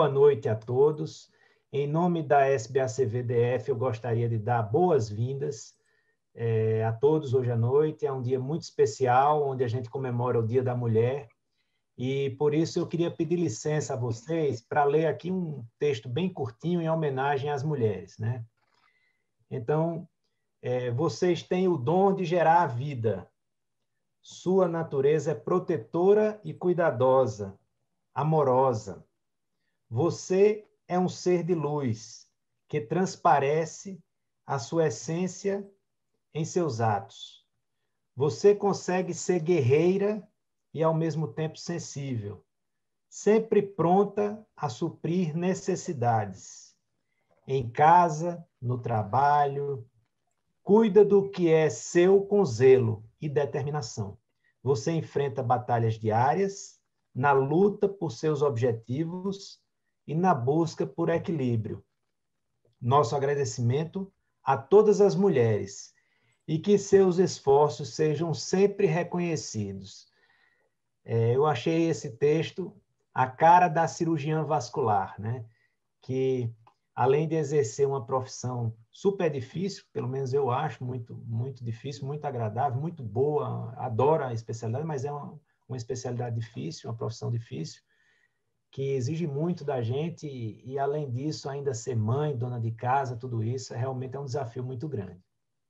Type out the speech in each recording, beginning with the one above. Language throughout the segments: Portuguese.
boa noite a todos. Em nome da SBACVDF, eu gostaria de dar boas-vindas a todos hoje à noite. É um dia muito especial, onde a gente comemora o Dia da Mulher. E, por isso, eu queria pedir licença a vocês para ler aqui um texto bem curtinho em homenagem às mulheres, né? Então, vocês têm o dom de gerar a vida. Sua natureza é protetora e cuidadosa, amorosa. Você é um ser de luz que transparece a sua essência em seus atos. Você consegue ser guerreira e, ao mesmo tempo, sensível, sempre pronta a suprir necessidades. Em casa, no trabalho, cuida do que é seu com zelo e determinação. Você enfrenta batalhas diárias na luta por seus objetivos e na busca por equilíbrio. Nosso agradecimento a todas as mulheres e que seus esforços sejam sempre reconhecidos. Eu achei esse texto a cara da cirurgiã vascular, né? Que, além de exercer uma profissão super difícil, pelo menos eu acho muito difícil, muito agradável, muito boa, adoro a especialidade, mas é uma especialidade difícil, uma profissão difícil, que exige muito da gente e, além disso, ainda ser mãe, dona de casa, tudo isso, realmente é um desafio muito grande.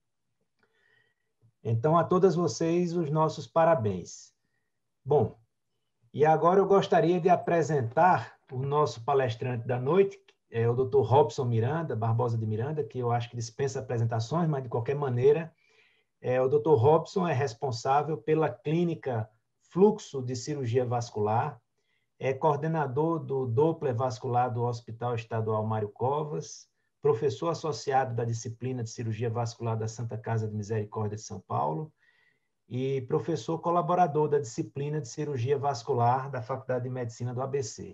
Então, a todas vocês, os nossos parabéns. Bom, e agora eu gostaria de apresentar o nosso palestrante da noite, o Dr. Robson Miranda, Barbosa de Miranda, que eu acho que dispensa apresentações, mas, de qualquer maneira, o Dr. Robson é responsável pela clínica Fluxo de Cirurgia Vascular, é coordenador do Doppler Vascular do Hospital Estadual Mário Covas, professor associado da disciplina de Cirurgia Vascular da Santa Casa de Misericórdia de São Paulo e professor colaborador da disciplina de Cirurgia Vascular da Faculdade de Medicina do ABC.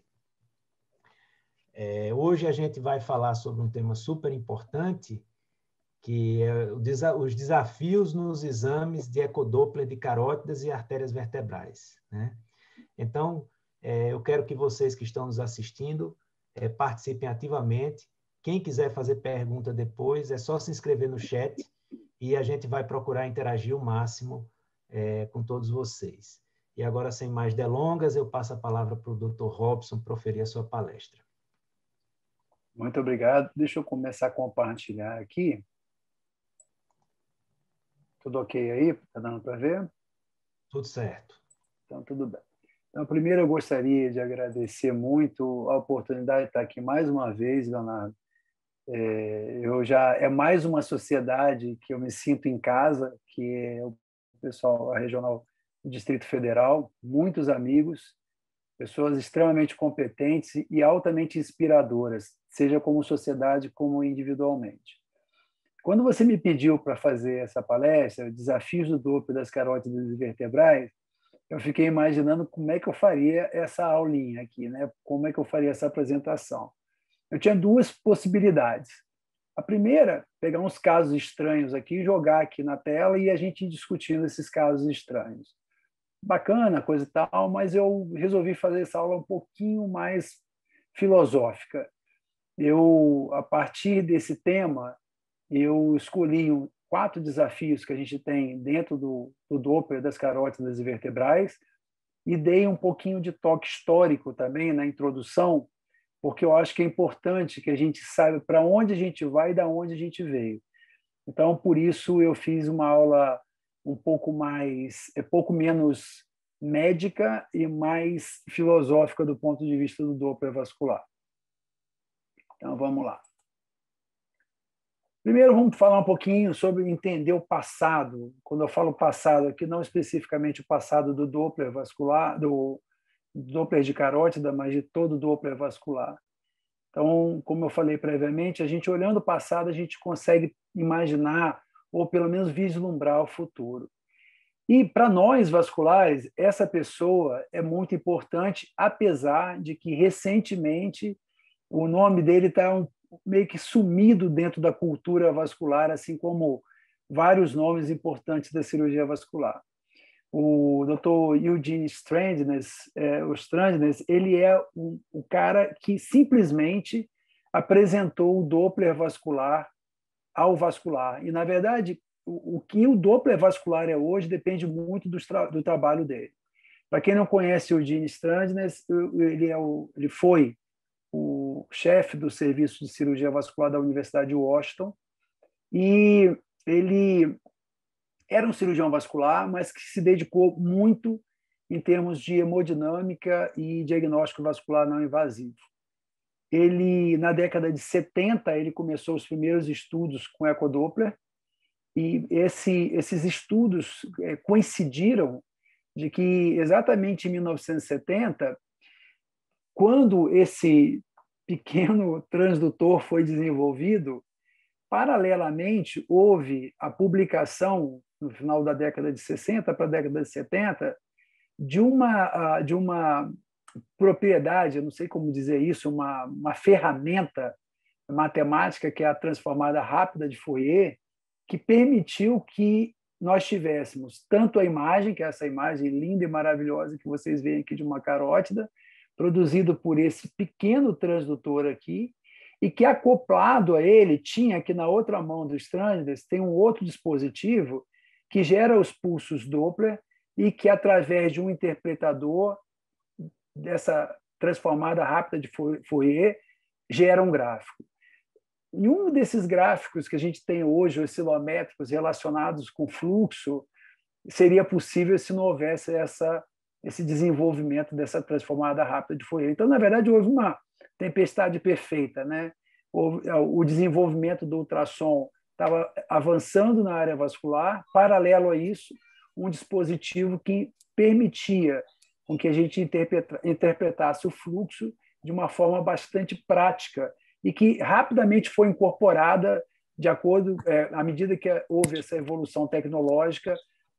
Hoje a gente vai falar sobre um tema super importante, que é os desafios nos exames de ecodoppler de carótidas e artérias vertebrais, né? Então, eu quero que vocês que estão nos assistindo participem ativamente. Quem quiser fazer pergunta depois, é só se inscrever no chat e a gente vai procurar interagir o máximo com todos vocês. E agora, sem mais delongas, eu passo a palavra para o Dr. Robson proferir a sua palestra. Muito obrigado. Deixa eu começar a compartilhar aqui. Tudo ok aí? Está dando para ver? Tudo certo. Então, tudo bem. Então, primeiro, eu gostaria de agradecer muito a oportunidade de estar aqui mais uma vez, Leonardo. É mais uma sociedade que eu me sinto em casa, que é o pessoal, a regional do Distrito Federal, muitos amigos, pessoas extremamente competentes e altamente inspiradoras, seja como sociedade como individualmente. Quando você me pediu para fazer essa palestra, Desafios do Doppler das Carótidas e Vertebrais, eu fiquei imaginando como é que eu faria essa aulinha aqui, né? Como é que eu faria essa apresentação. Eu tinha duas possibilidades. A primeira, pegar uns casos estranhos aqui, jogar aqui na tela e a gente ir discutindo esses casos estranhos. Bacana, coisa e tal, mas eu resolvi fazer essa aula um pouquinho mais filosófica. A partir desse tema, eu escolhi 4 desafios que a gente tem dentro do Doppler das carótidas e vertebrais e dei um pouquinho de toque histórico também na introdução, porque eu acho que é importante que a gente saiba para onde a gente vai e de onde a gente veio. Então, por isso, eu fiz uma aula um pouco menos médica e mais filosófica do ponto de vista do Doppler vascular. Então, vamos lá. Primeiro, vamos falar um pouquinho sobre entender o passado. Quando eu falo passado aqui, não especificamente o passado do Doppler vascular, do Doppler de carótida, mas de todo o Doppler vascular. Então, como eu falei previamente, a gente olhando o passado, a gente consegue imaginar ou pelo menos vislumbrar o futuro. E para nós vasculares, essa pessoa é muito importante, apesar de que recentemente o nome dele está meio que sumido dentro da cultura vascular, assim como vários nomes importantes da cirurgia vascular. O Dr. Eugene Strandness, ele é o cara que simplesmente apresentou o Doppler vascular ao vascular. E, na verdade, o que o Doppler vascular é hoje depende muito do trabalho dele. Para quem não conhece o Eugene Strandness, ele foi o chefe do Serviço de Cirurgia Vascular da Universidade de Washington, e ele era um cirurgião vascular, mas que se dedicou muito em termos de hemodinâmica e diagnóstico vascular não invasivo. Ele, na década de 70, ele começou os primeiros estudos com ecodoppler, e esses estudos coincidiram de que, exatamente em 1970, quando esse pequeno transdutor foi desenvolvido, paralelamente houve a publicação, no final da década de 60 para a década de 70, de uma propriedade, eu não sei como dizer isso, uma ferramenta matemática, que é a transformada rápida de Fourier, que permitiu que nós tivéssemos tanto a imagem, que é essa imagem linda e maravilhosa que vocês veem aqui de uma carótida, produzido por esse pequeno transdutor aqui, e que, acoplado a ele, tinha aqui na outra mão do Strandness, tem um outro dispositivo que gera os pulsos Doppler e que, através de um interpretador dessa transformada rápida de Fourier, gera um gráfico. E um desses gráficos que a gente tem hoje, oscilométricos, relacionados com fluxo, seria possível se não houvesse esse desenvolvimento dessa transformada rápida de Fourier. Então, na verdade, houve uma tempestade perfeita, né? O desenvolvimento do ultrassom estava avançando na área vascular, paralelo a isso, um dispositivo que permitia com que a gente interpretasse o fluxo de uma forma bastante prática e que rapidamente foi incorporada de acordo, à medida que houve essa evolução tecnológica,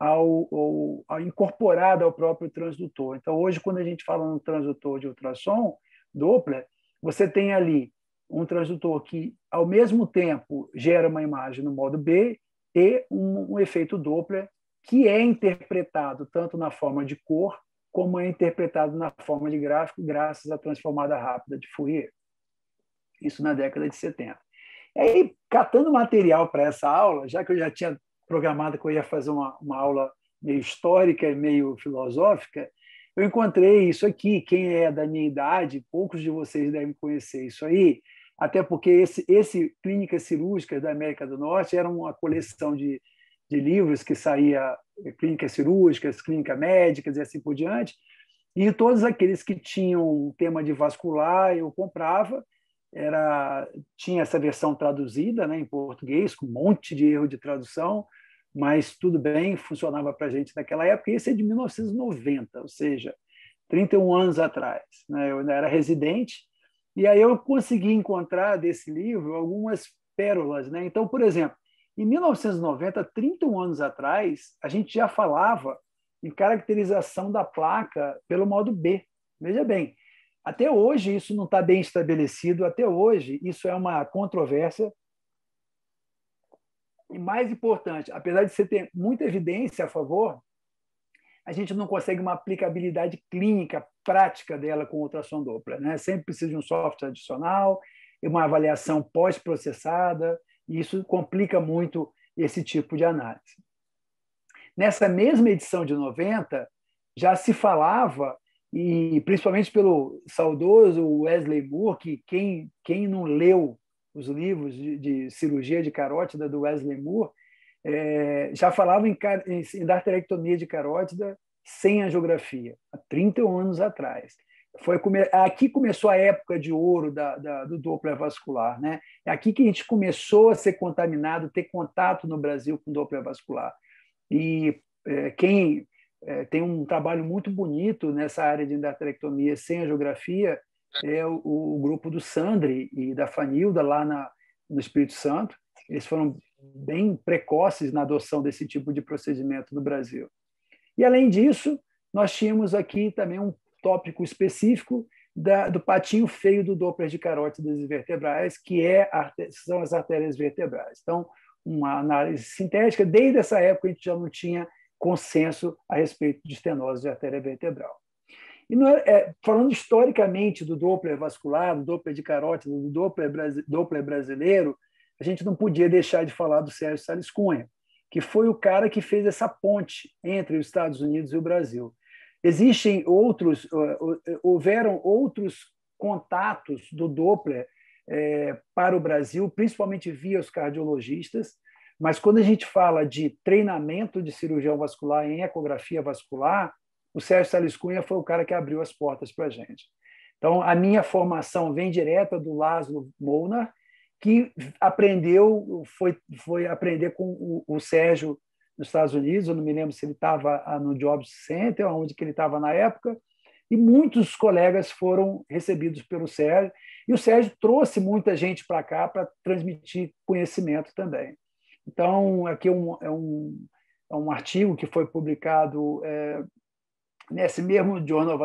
ao incorporada ao próprio transdutor. Então, hoje, quando a gente fala no transdutor de ultrassom Doppler, você tem ali um transdutor que, ao mesmo tempo, gera uma imagem no modo B e um efeito Doppler que é interpretado tanto na forma de cor como é interpretado na forma de gráfico, graças à transformada rápida de Fourier. Isso na década de 70. E aí, catando material para essa aula, já que eu já tinha programado que eu ia fazer uma aula meio histórica e meio filosófica, eu encontrei isso aqui. Quem é da minha idade, poucos de vocês devem conhecer isso aí, até porque esse Clínicas Cirúrgicas da América do Norte era uma coleção de livros que saía clínicas cirúrgicas, clínicas médicas e assim por diante, e todos aqueles que tinham um tema de vascular eu comprava. Tinha essa versão traduzida, né, em português, com um monte de erro de tradução, mas tudo bem, funcionava para a gente naquela época. E esse é de 1990, ou seja, 31 anos atrás, né? Eu ainda era residente, e aí eu consegui encontrar desse livro algumas pérolas, né? Então, por exemplo, em 1990, 31 anos atrás, a gente já falava em caracterização da placa pelo modo B. Veja bem, até hoje isso não está bem estabelecido, até hoje isso é uma controvérsia. E mais importante, apesar de você ter muita evidência a favor, a gente não consegue uma aplicabilidade clínica prática dela com ultrassom Doppler, né? Sempre precisa de um software adicional e uma avaliação pós-processada, e isso complica muito esse tipo de análise. Nessa mesma edição de 90, já se falava, e principalmente pelo saudoso Wesley Moore, que quem não leu os livros de cirurgia de carótida do Wesley Moore, já falava em arterectomia de carótida sem angiografia, há 31 anos atrás. Aqui começou a época de ouro do Doppler vascular, né? É aqui que a gente começou a ser contaminado, ter contato no Brasil com Doppler vascular. E quem tem um trabalho muito bonito nessa área de endarterectomia sem angiografia é o grupo do Sandri e da Fanilda, lá no Espírito Santo. Eles foram bem precoces na adoção desse tipo de procedimento no Brasil. E, além disso, nós tínhamos aqui também um tópico específico do patinho feio do Doppler de carótidas e vertebrais, que são as artérias vertebrais. Então, uma análise sintética, desde essa época a gente já não tinha consenso a respeito de estenose de artéria vertebral. E falando historicamente do Doppler vascular, do Doppler de carótida, do Doppler brasileiro, a gente não podia deixar de falar do Sérgio Sales Cunha, que foi o cara que fez essa ponte entre os Estados Unidos e o Brasil. Houveram outros contatos do Doppler para o Brasil, principalmente via os cardiologistas, mas quando a gente fala de treinamento de cirurgião vascular em ecografia vascular, o Sérgio Sales Cunha foi o cara que abriu as portas para a gente. Então, a minha formação vem direta do Laszlo Molnar, que foi aprender com o Sérgio nos Estados Unidos. Eu não me lembro se ele estava no Jobs Center, onde que ele estava na época, e muitos colegas foram recebidos pelo Sérgio, e o Sérgio trouxe muita gente para cá para transmitir conhecimento também. Então, aqui é um artigo que foi publicado nesse mesmo Journal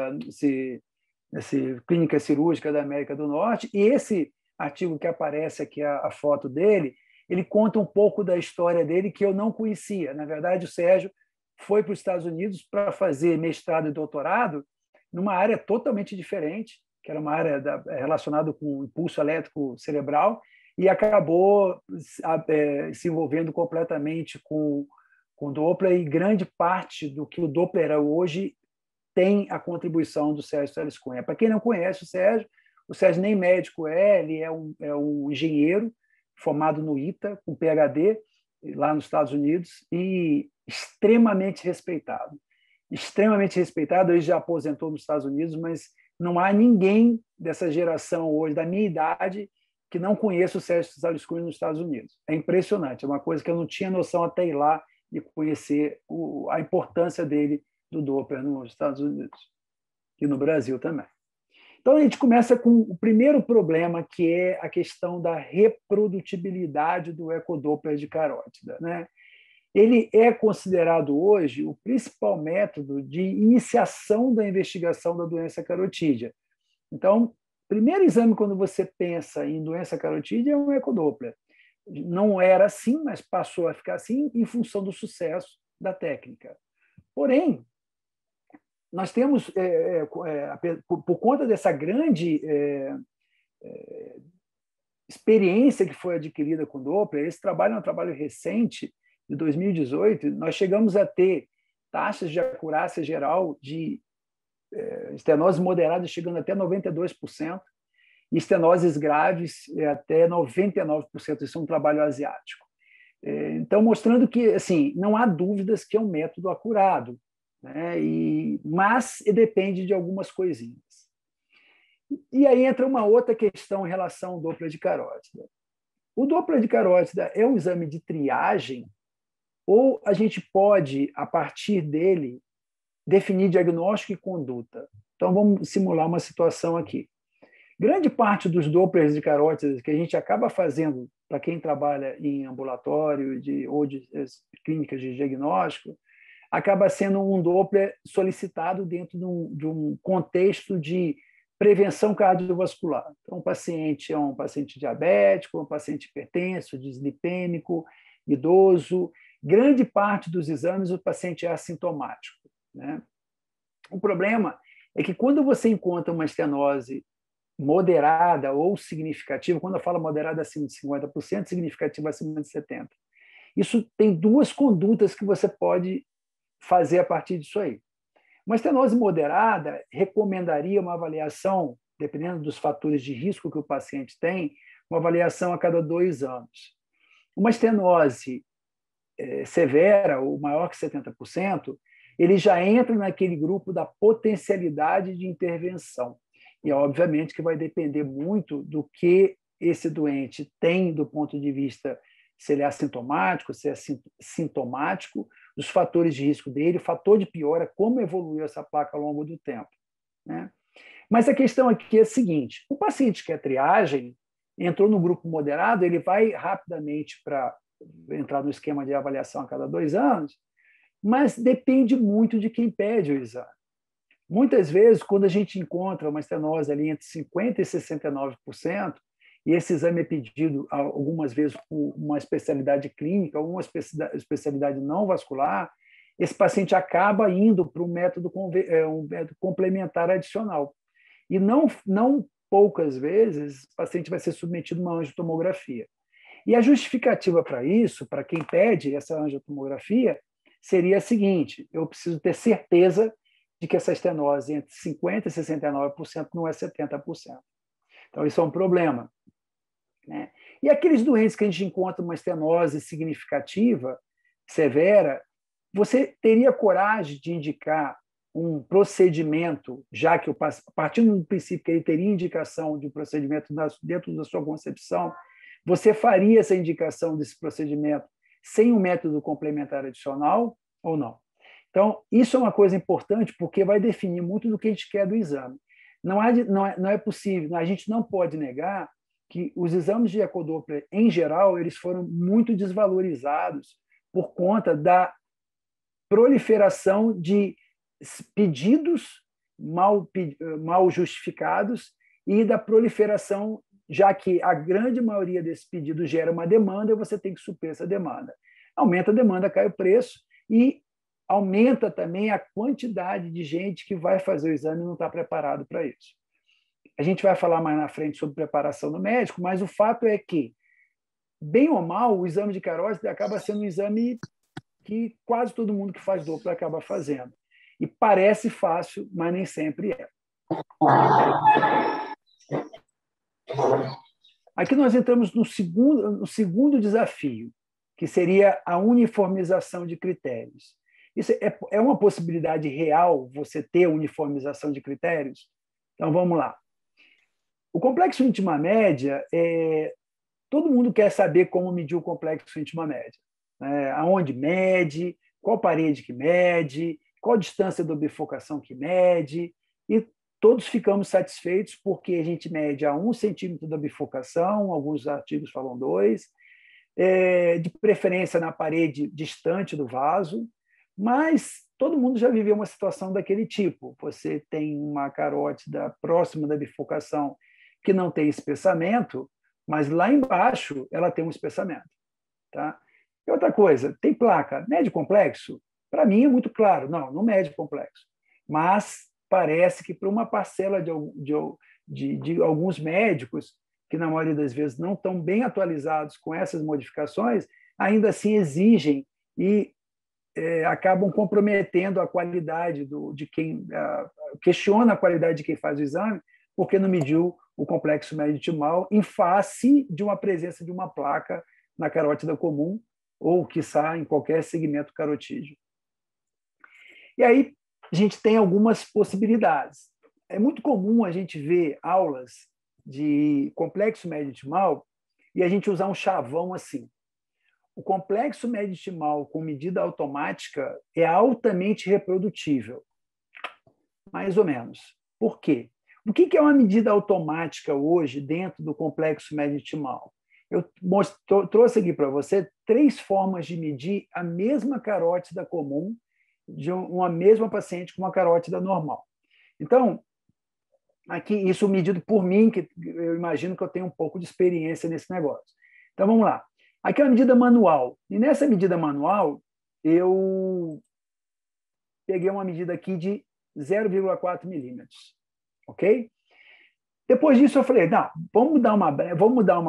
nesse Clínica Cirúrgica da América do Norte, e esse artigo que aparece aqui, a foto dele, ele conta um pouco da história dele que eu não conhecia. Na verdade, o Sérgio foi para os Estados Unidos para fazer mestrado e doutorado numa área totalmente diferente, que era uma área relacionada com impulso elétrico cerebral, e acabou se envolvendo completamente com o Doppler, e grande parte do que o Doppler é hoje tem a contribuição do Sérgio Sales Cunha. Para quem não conhece o Sérgio nem médico ele é um engenheiro formado no ITA, com PhD, lá nos Estados Unidos, e extremamente respeitado. Extremamente respeitado, ele já aposentou nos Estados Unidos, mas não há ninguém dessa geração hoje, da minha idade, que não conheça o Sérgio Sales Cunha nos Estados Unidos. É impressionante, é uma coisa que eu não tinha noção até ir lá e conhecer a importância dele, do Doppler, nos Estados Unidos e no Brasil também. Então, a gente começa com o primeiro problema, que é a questão da reprodutibilidade do ecodoppler de carótida, né? Ele é considerado hoje o principal método de iniciação da investigação da doença carotídea. Então, o primeiro exame, quando você pensa em doença carotídea, é um ecodoppler. Não era assim, mas passou a ficar assim em função do sucesso da técnica. Porém, nós temos, por conta dessa grande experiência que foi adquirida com o Doppler, esse trabalho é um trabalho recente, de 2018, nós chegamos a ter taxas de acurácia geral de estenose moderada chegando até 92%, e estenoses graves até 99%. Isso é um trabalho asiático. Então, mostrando que assim, não há dúvidas que é um método acurado, né? Mas depende de algumas coisinhas. E aí entra uma outra questão em relação ao Doppler de carótida. O Doppler de carótida é um exame de triagem, ou a gente pode, a partir dele, definir diagnóstico e conduta? Então, vamos simular uma situação aqui. Grande parte dos Dopplers de carótida que a gente acaba fazendo para quem trabalha em ambulatório ou de clínicas de diagnóstico, acaba sendo um Doppler solicitado dentro de um contexto de prevenção cardiovascular. Então, o paciente é um paciente diabético, um paciente hipertenso, dislipêmico, idoso. Grande parte dos exames o paciente é assintomático, né? O problema é que quando você encontra uma estenose moderada ou significativa, quando eu falo moderada acima de 50%, significativa acima de 70%, isso tem duas condutas que você pode fazer a partir disso aí. Uma estenose moderada recomendaria uma avaliação, dependendo dos fatores de risco que o paciente tem, uma avaliação a cada 2 anos. Uma estenose severa, ou maior que 70%, ele já entra naquele grupo da potencialidade de intervenção. E, obviamente, que vai depender muito do que esse doente tem do ponto de vista se ele é assintomático, se é sintomático, os fatores de risco dele, o fator de piora, como evoluiu essa placa ao longo do tempo, né? Mas a questão aqui é a seguinte: o paciente que é triagem, entrou no grupo moderado, ele vai rapidamente para entrar no esquema de avaliação a cada 2 anos, mas depende muito de quem pede o exame. Muitas vezes, quando a gente encontra uma estenose ali entre 50% e 69%, e esse exame é pedido algumas vezes por uma especialidade clínica, ou uma especialidade não vascular, esse paciente acaba indo para um método complementar adicional. E não poucas vezes o paciente vai ser submetido a uma angiotomografia. E a justificativa para isso, para quem pede essa angiotomografia, seria a seguinte: eu preciso ter certeza de que essa estenose entre 50% e 69% não é 70%. Então, isso é um problema, né? E aqueles doentes que a gente encontra uma estenose significativa, severa, você teria coragem de indicar um procedimento, já que partindo do princípio que ele teria indicação de um procedimento dentro da sua concepção, você faria essa indicação desse procedimento sem um método complementar adicional ou não? Então, isso é uma coisa importante porque vai definir muito do que a gente quer do exame. Não é possível, a gente não pode negar que os exames de ecodoppler, em geral, eles foram muito desvalorizados por conta da proliferação de pedidos mal justificados e da proliferação, já que a grande maioria desses pedidos gera uma demanda e você tem que suprir essa demanda. Aumenta a demanda, cai o preço e aumenta também a quantidade de gente que vai fazer o exame e não está preparado para isso. A gente vai falar mais na frente sobre preparação do médico, mas o fato é que, bem ou mal, o exame de carótide acaba sendo um exame que quase todo mundo que faz Doppler acaba fazendo. E parece fácil, mas nem sempre é. Aqui nós entramos no segundo desafio, que seria a uniformização de critérios. Isso é uma possibilidade real, você ter uniformização de critérios? Então, vamos lá. O complexo íntima-média, todo mundo quer saber como medir o complexo íntima-média. Aonde mede, qual parede que mede, qual distância da bifocação que mede, e todos ficamos satisfeitos porque a gente mede a 1 centímetro da bifocação, alguns artigos falam 2, de preferência na parede distante do vaso, mas todo mundo já viveu uma situação daquele tipo. Você tem uma carótida próxima da bifocação que não tem espessamento, mas lá embaixo ela tem um espessamento. Tá? E outra coisa, tem placa, mede complexo? Para mim é muito claro, não mede complexo. Mas parece que para uma parcela de alguns médicos, que na maioria das vezes não estão bem atualizados com essas modificações, ainda assim exigem e acabam comprometendo a qualidade de quem questiona a qualidade de quem faz o exame, porque não mediu o complexo médio intimal em face de uma presença de uma placa na carótida comum ou, quiçá, em qualquer segmento carotídeo. E aí a gente tem algumas possibilidades. É muito comum a gente ver aulas de complexo médio intimal e a gente usar um chavão assim. O complexo médio intimal com medida automática é altamente reprodutível. Mais ou menos. Por quê? O que é uma medida automática hoje dentro do complexo médio intimal? Eu trouxe aqui para você 3 formas de medir a mesma carótida comum de uma mesma paciente com uma carótida normal. Então, aqui, isso medido por mim, que eu imagino que eu tenho um pouco de experiência nesse negócio. Então, vamos lá. Aqui é uma medida manual. E nessa medida manual, eu peguei uma medida aqui de 0,4 milímetros. Ok? Depois disso, eu falei, não, vamos dar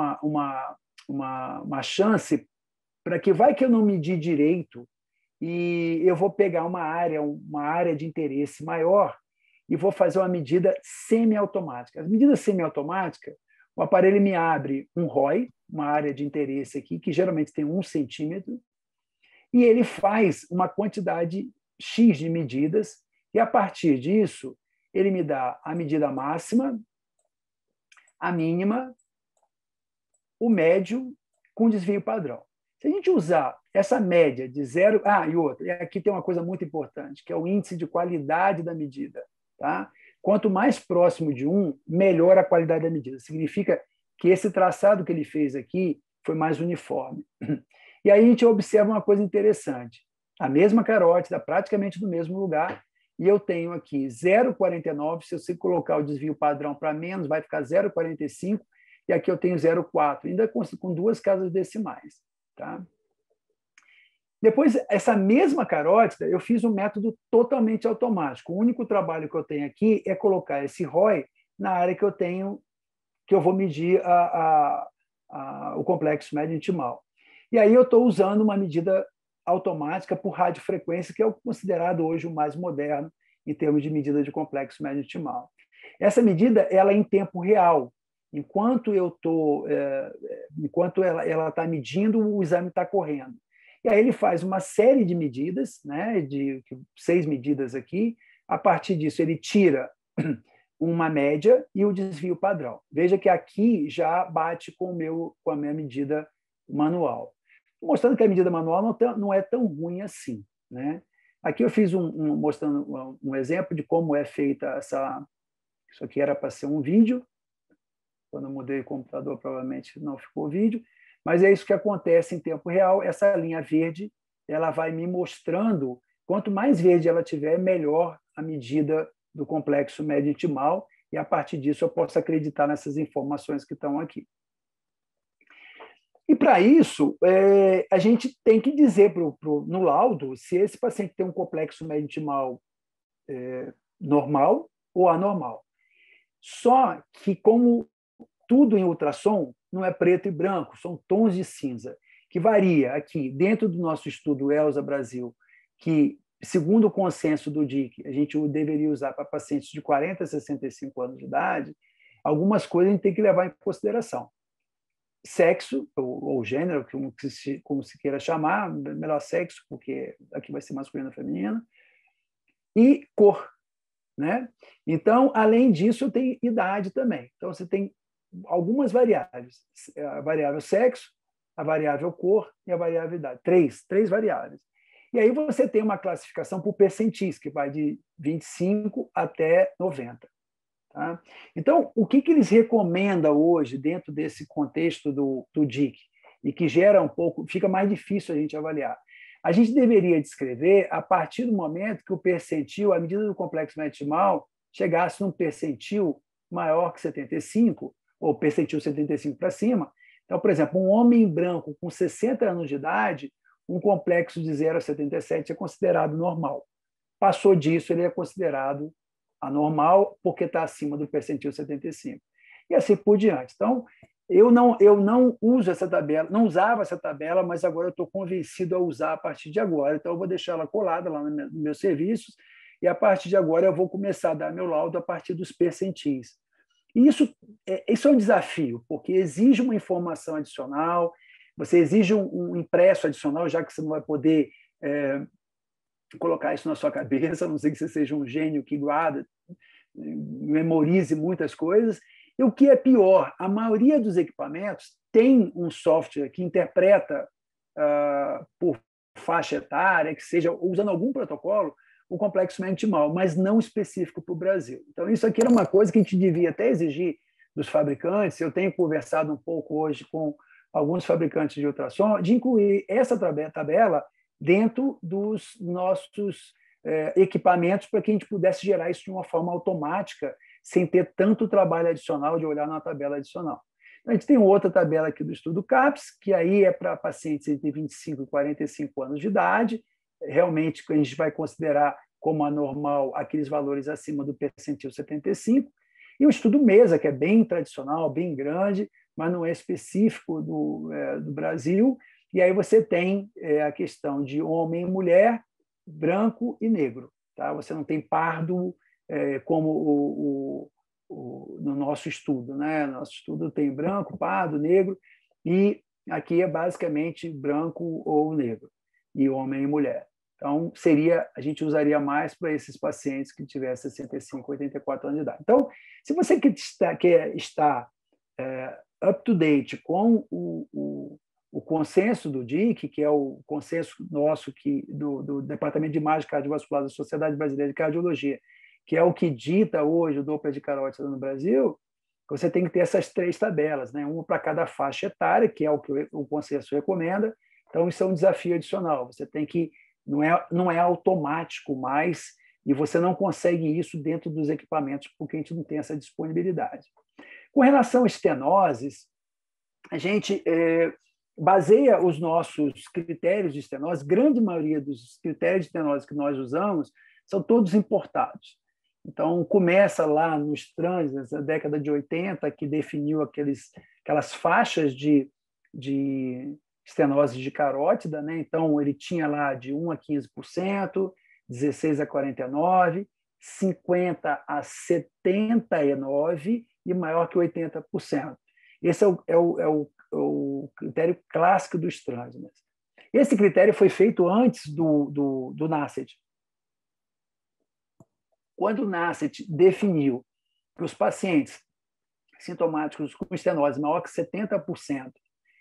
uma chance para que vai que eu não medi direito e eu vou pegar uma área de interesse maior e vou fazer uma medida semiautomática. As medidas semiautomáticas, o aparelho me abre um ROI, uma área de interesse aqui, que geralmente tem 1 centímetro, e ele faz uma quantidade X de medidas, e a partir disso, ele me dá a medida máxima, a mínima, o médio com desvio padrão. Se a gente usar essa média de 0... e outra, aqui tem uma coisa muito importante, que é o índice de qualidade da medida. Tá? Quanto mais próximo de 1, melhor a qualidade da medida. Significa que esse traçado que ele fez aqui foi mais uniforme. E aí a gente observa uma coisa interessante. A mesma carótida, praticamente no mesmo lugar, e eu tenho aqui 0,49, se você colocar o desvio padrão para menos, vai ficar 0,45, e aqui eu tenho 0,4, ainda com 2 casas decimais. Tá? Depois, essa mesma carótida, eu fiz um método totalmente automático. O único trabalho que eu tenho aqui é colocar esse ROI na área que eu tenho, que eu vou medir o complexo médio intimal. E aí eu estou usando uma medida automática por radiofrequência, que é o considerado hoje o mais moderno em termos de medida de complexo médio intimal. Essa medida ela é em tempo real. Enquanto ela está medindo, o exame está correndo. E aí ele faz uma série de medidas, né, de 6 medidas aqui. A partir disso, ele tira uma média e o desvio padrão. Veja que aqui já bate com a minha medida manual. Mostrando que a medida manual não é tão ruim assim, né? Aqui eu fiz mostrando um exemplo de como é feita essa... Isso aqui era para ser um vídeo. Quando eu mudei o computador, provavelmente não ficou vídeo. Mas é isso que acontece em tempo real. Essa linha verde, ela vai me mostrando, quanto mais verde ela tiver, melhor a medida do complexo médio intimal, e a partir disso eu posso acreditar nessas informações que estão aqui. E para isso, a gente tem que dizer no laudo se esse paciente tem um complexo médio intimal normal ou anormal. Só que, como tudo em ultrassom não é preto e branco, são tons de cinza, que varia aqui, dentro do nosso estudo ELSA Brasil, que, segundo o consenso do DIC, a gente deveria usar para pacientes de 40 a 65 anos de idade, algumas coisas a gente tem que levar em consideração. Sexo, ou gênero, como se queira chamar, melhor sexo, porque aqui vai ser masculino ou feminino, e cor, né? Então, além disso, eu tenho idade também. Então, você tem algumas variáveis: a variável sexo, a variável cor e a variável idade. Três variáveis. E aí você tem uma classificação por percentis, que vai de 25 até 90. Tá? Então, o que eles recomendam hoje, dentro desse contexto do DIC, e que gera um pouco, fica mais difícil a gente avaliar? A gente deveria descrever a partir do momento que o percentil, a medida do complexo médio intimal, chegasse num percentil maior que 75, ou percentil 75 para cima. Então, por exemplo, um homem branco com 60 anos de idade, um complexo de 0 a 77 é considerado normal. Passou disso, ele é considerado anormal, porque está acima do percentil 75. E assim por diante. Então, eu não uso essa tabela, não usava essa tabela, mas agora eu estou convencido a usar a partir de agora. Então, eu vou deixar ela colada lá nos meus serviços, e a partir de agora eu vou começar a dar meu laudo a partir dos percentis. E isso é um desafio, porque exige uma informação adicional, você exige um impresso adicional, já que você não vai poder colocar isso na sua cabeça, a não ser que você seja um gênio que guarda, memorize muitas coisas. E o que é pior, a maioria dos equipamentos tem um software que interpreta por faixa etária, que seja usando algum protocolo, o complexo médio intimal, mas não específico para o Brasil. Então, isso aqui era uma coisa que a gente devia até exigir dos fabricantes. Eu tenho conversado um pouco hoje com alguns fabricantes de ultrassom, de incluir essa tabela dentro dos nossos equipamentos, para que a gente pudesse gerar isso de uma forma automática, sem ter tanto trabalho adicional de olhar na tabela adicional. Então, a gente tem outra tabela aqui do estudo CAPS, que aí é para pacientes entre 25 e 45 anos de idade. Realmente, a gente vai considerar como anormal aqueles valores acima do percentil 75. E o estudo MESA, que é bem tradicional, bem grande, mas não é específico do Brasil. E aí você tem a questão de homem e mulher, branco e negro. Tá? Você não tem pardo como no nosso estudo. Né? Nosso estudo tem branco, pardo, negro, e aqui é basicamente branco ou negro, e homem e mulher. Então, a gente usaria mais para esses pacientes que tivessem 65, 84 anos de idade. Então, se você quer estar up to date com o consenso do DIC, que é o consenso nosso do Departamento de Imagem Cardiovascular da Sociedade Brasileira de Cardiologia, que é o que dita hoje o Doppler de carótida no Brasil, você tem que ter essas 3 tabelas, né? Uma para cada faixa etária, que é o que o consenso recomenda. Então, isso é um desafio adicional. Você tem que... Não é automático mais, e você não consegue isso dentro dos equipamentos, porque a gente não tem essa disponibilidade. Com relação a estenoses, a gente baseia os nossos critérios de estenose, grande maioria dos critérios de estenose que nós usamos são todos importados. Então, começa lá nos trans, na década de 80, que definiu aquelas faixas de estenose de carótida, né? Então, ele tinha lá de 1 a 15%, 16 a 49%, 50 a 79% e maior que 80%. Esse é o critério clássico dos trans. Esse critério foi feito antes do NACET. Quando o NACET definiu que os pacientes sintomáticos com estenose maior que 70%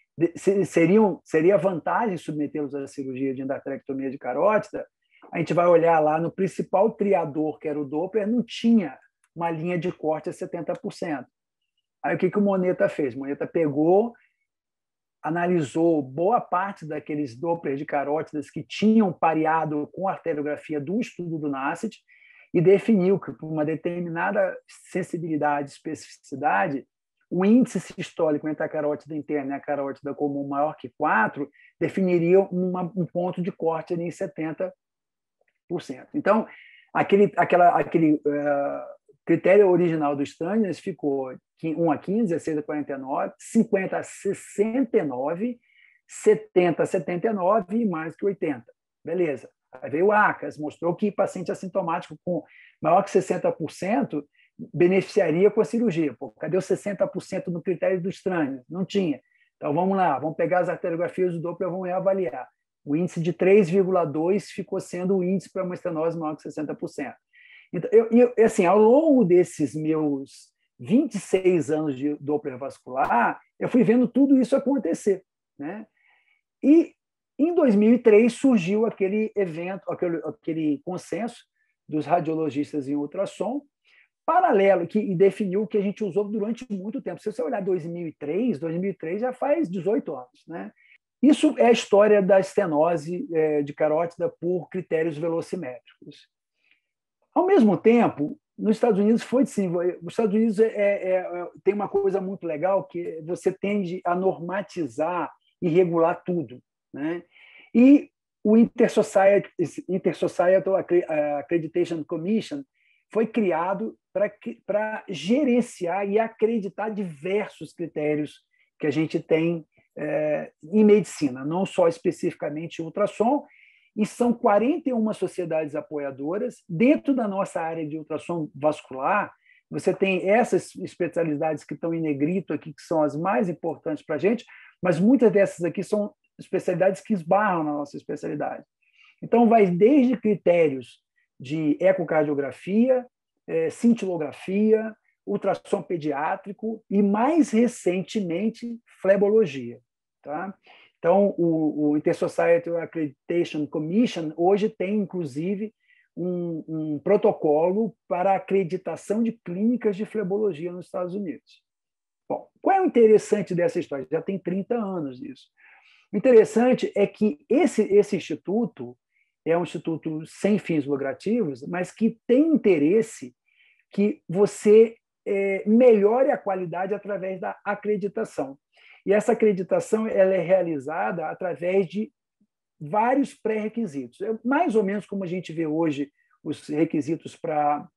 seria vantagem submetê-los à cirurgia de endarterectomia de carótida, a gente vai olhar lá no principal triador, que era o Doppler, não tinha uma linha de corte a 70%. Aí o que o Moneta fez? O Moneta pegou, analisou boa parte daqueles Dopplers de carótidas que tinham pareado com a arteriografia do estudo do NACET e definiu que, por uma determinada sensibilidade e especificidade, o índice sistólico entre a carótida interna e a carótida comum maior que 4 definiria um ponto de corte ali em 70%. Então, aquele critério original do Stanges ficou 1 a 15, 16 a 49, 50 a 69, 70 a 79 e mais que 80. Beleza. Aí veio o ACAS, mostrou que paciente assintomático com maior que 60% beneficiaria com a cirurgia. Pô, cadê os 60% no critério do Stanges? Não tinha. Então, vamos lá, vamos pegar as arteriografias do Doppler e vamos avaliar. O índice de 3,2 ficou sendo o índice para uma estenose maior que 60%. Então, assim, ao longo desses meus 26 anos de Doppler vascular, eu fui vendo tudo isso acontecer, né? E em 2003 surgiu aquele evento, aquele consenso dos radiologistas em ultrassom, paralelo, e definiu o que a gente usou durante muito tempo. Se você olhar 2003 já faz 18 anos, né? Isso é a história da estenose de carótida por critérios velocimétricos. Ao mesmo tempo, nos Estados Unidos foi assim, os Estados Unidos tem uma coisa muito legal que você tende a normatizar e regular tudo, né? E o Intersocietal Accreditation Commission foi criado para gerenciar e acreditar diversos critérios que a gente tem em medicina, não só especificamente ultrassom, e são 41 sociedades apoiadoras. Dentro da nossa área de ultrassom vascular, você tem essas especialidades que estão em negrito aqui, que são as mais importantes para a gente, mas muitas dessas aqui são especialidades que esbarram na nossa especialidade. Então, vai desde critérios de ecocardiografia, cintilografia, ultrassom pediátrico e, mais recentemente, flebologia. Tá? Então, o Intersocietal Accreditation Commission hoje tem, inclusive, um protocolo para acreditação de clínicas de flebologia nos Estados Unidos. Bom, qual é o interessante dessa história? Já tem 30 anos isso. O interessante é que esse instituto é um instituto sem fins lucrativos, mas que tem interesse que você melhore a qualidade através da acreditação. E essa acreditação ela é realizada através de vários pré-requisitos. É mais ou menos como a gente vê hoje os requisitos para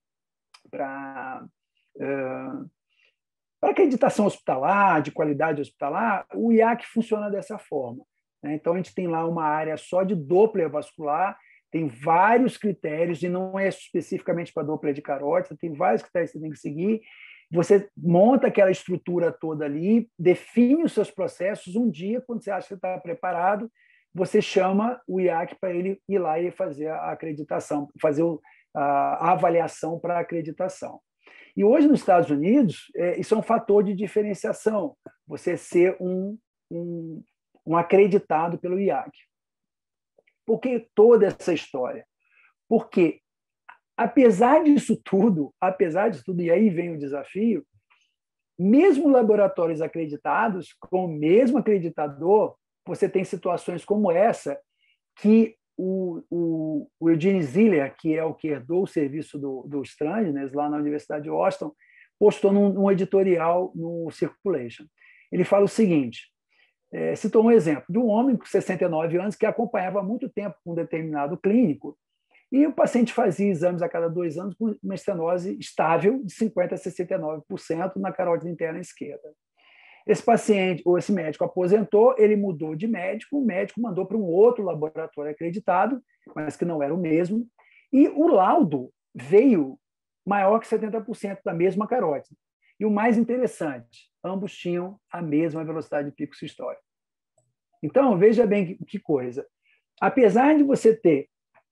acreditação hospitalar, de qualidade hospitalar, o IAC funciona dessa forma. Então, a gente tem lá uma área só de Doppler vascular, tem vários critérios, e não é especificamente para Doppler de carótida, tem vários critérios que você tem que seguir. Você monta aquela estrutura toda ali, define os seus processos. Um dia, quando você acha que está preparado, você chama o IAC para ele ir lá e fazer a acreditação, fazer a avaliação para a acreditação. E hoje, nos Estados Unidos, isso é um fator de diferenciação, você ser um acreditado pelo IAC. Por que toda essa história? Porque, apesar disso tudo, e aí vem o desafio, mesmo laboratórios acreditados, com o mesmo acreditador, você tem situações como essa, que o Eugene Ziller, que é o que herdou o serviço do Strangnes, lá na Universidade de Washington, postou num editorial no Circulation. Ele fala o seguinte: citou um exemplo de um homem com 69 anos que acompanhava há muito tempo com um determinado clínico e o paciente fazia exames a cada 2 anos com uma estenose estável de 50% a 69% na carótida interna esquerda. Esse paciente, ou esse médico aposentou, ele mudou de médico, o médico mandou para um outro laboratório acreditado, mas que não era o mesmo, e o laudo veio maior que 70% da mesma carótida. E o mais interessante, ambos tinham a mesma velocidade de pico sistólico. Então, veja bem que coisa. Apesar de você ter